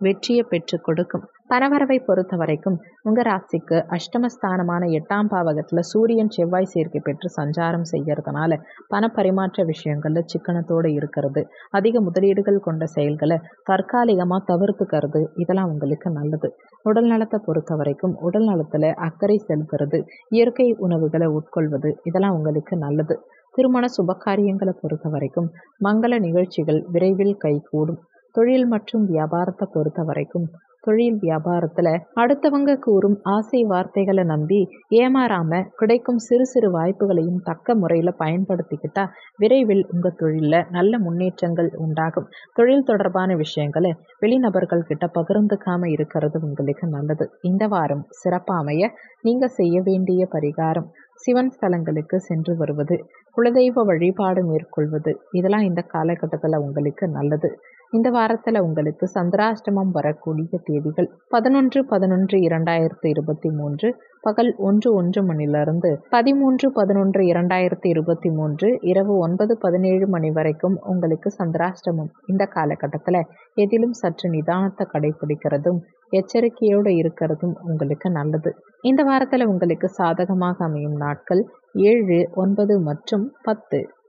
வெற்றியை பெற்றுக் கொடுக்கும். பணவரவை பொறுத்த வரைக்கும் உங்கள் ராசிக்கு அஷ்டமஸ்தானமான 8ஆம் பாவகத்தில் சூரியன் செவ்வாய் சேர்க்கை பெற்று சஞ்சாரம் செய்கிறதுனால பண பரிமாற்ற விஷயங்களில் சிக்கனத்தோடு இருக்கிறது, அதிக முதலீடுகள் கொண்ட செயல்களை தற்காலிகமாக தவிர்த்துக்கிறது, இதெல்லாம் உங்களுக்கு நல்லது. உடல் நலத்தை பொறுத்த வரைக்கும் உடல் நலத்தில் அக்கறை செலுத்துறது, இயற்கை உணவுகளை உட்கொள்வது, இதெல்லாம் உங்களுக்கு நல்லது. திருமண சுபகாரியங்களை பொறுத்த வரைக்கும் மங்கள நிகழ்ச்சிகள் விரைவில் கைகூடும். தொழில் மற்றும் வியாபாரத்தை பொறுத்த வரைக்கும் தொழில் வியாபாரத்தில் அடுத்தவங்க கூறும் ஆசை வார்த்தைகளை நம்பி ஏமாறாம கிடைக்கும் சிறு சிறு வாய்ப்புகளையும் தக்க முறையில் பயன்படுத்திக்கிட்டா விரைவில் உங்கள் தொழிலில் நல்ல முன்னேற்றங்கள் உண்டாகும். தொழில் தொடர்பான விஷயங்களை வெளிநபர்கள் கிட்ட பகிர்ந்துக்காம இருக்கிறது உங்களுக்கு நல்லது. இந்த வாரம் சிறப்பாக அமைய நீங்கள் செய்ய வேண்டிய பரிகாரம் சிவன் ஸ்தலங்களுக்கு சென்று வருவது, குலதெய்வ வழிபாடு மேற்கொள்வது, இதெல்லாம் இந்த காலகட்டத்தில் உங்களுக்கு நல்லது. இந்த வாரத்தில் உங்களுக்கு சந்திராஷ்டமம் வரக்கூடிய தேதிகள் 11/11/2023 பகல் 1:01 மணிலிருந்து 13/11/2023 இரவு 9:17 மணி வரைக்கும் உங்களுக்கு சந்திராஷ்டமம். இந்த காலகட்டத்தில் எதிலும் சற்று நிதானத்தை கடைபிடிக்கிறதும் எச்சரிக்கையோடு இருக்கிறதும் உங்களுக்கு நல்லது. இந்த வாரத்தில் உங்களுக்கு சாதகமாக அமையும் நாட்கள் 7, 9 மற்றும் 10.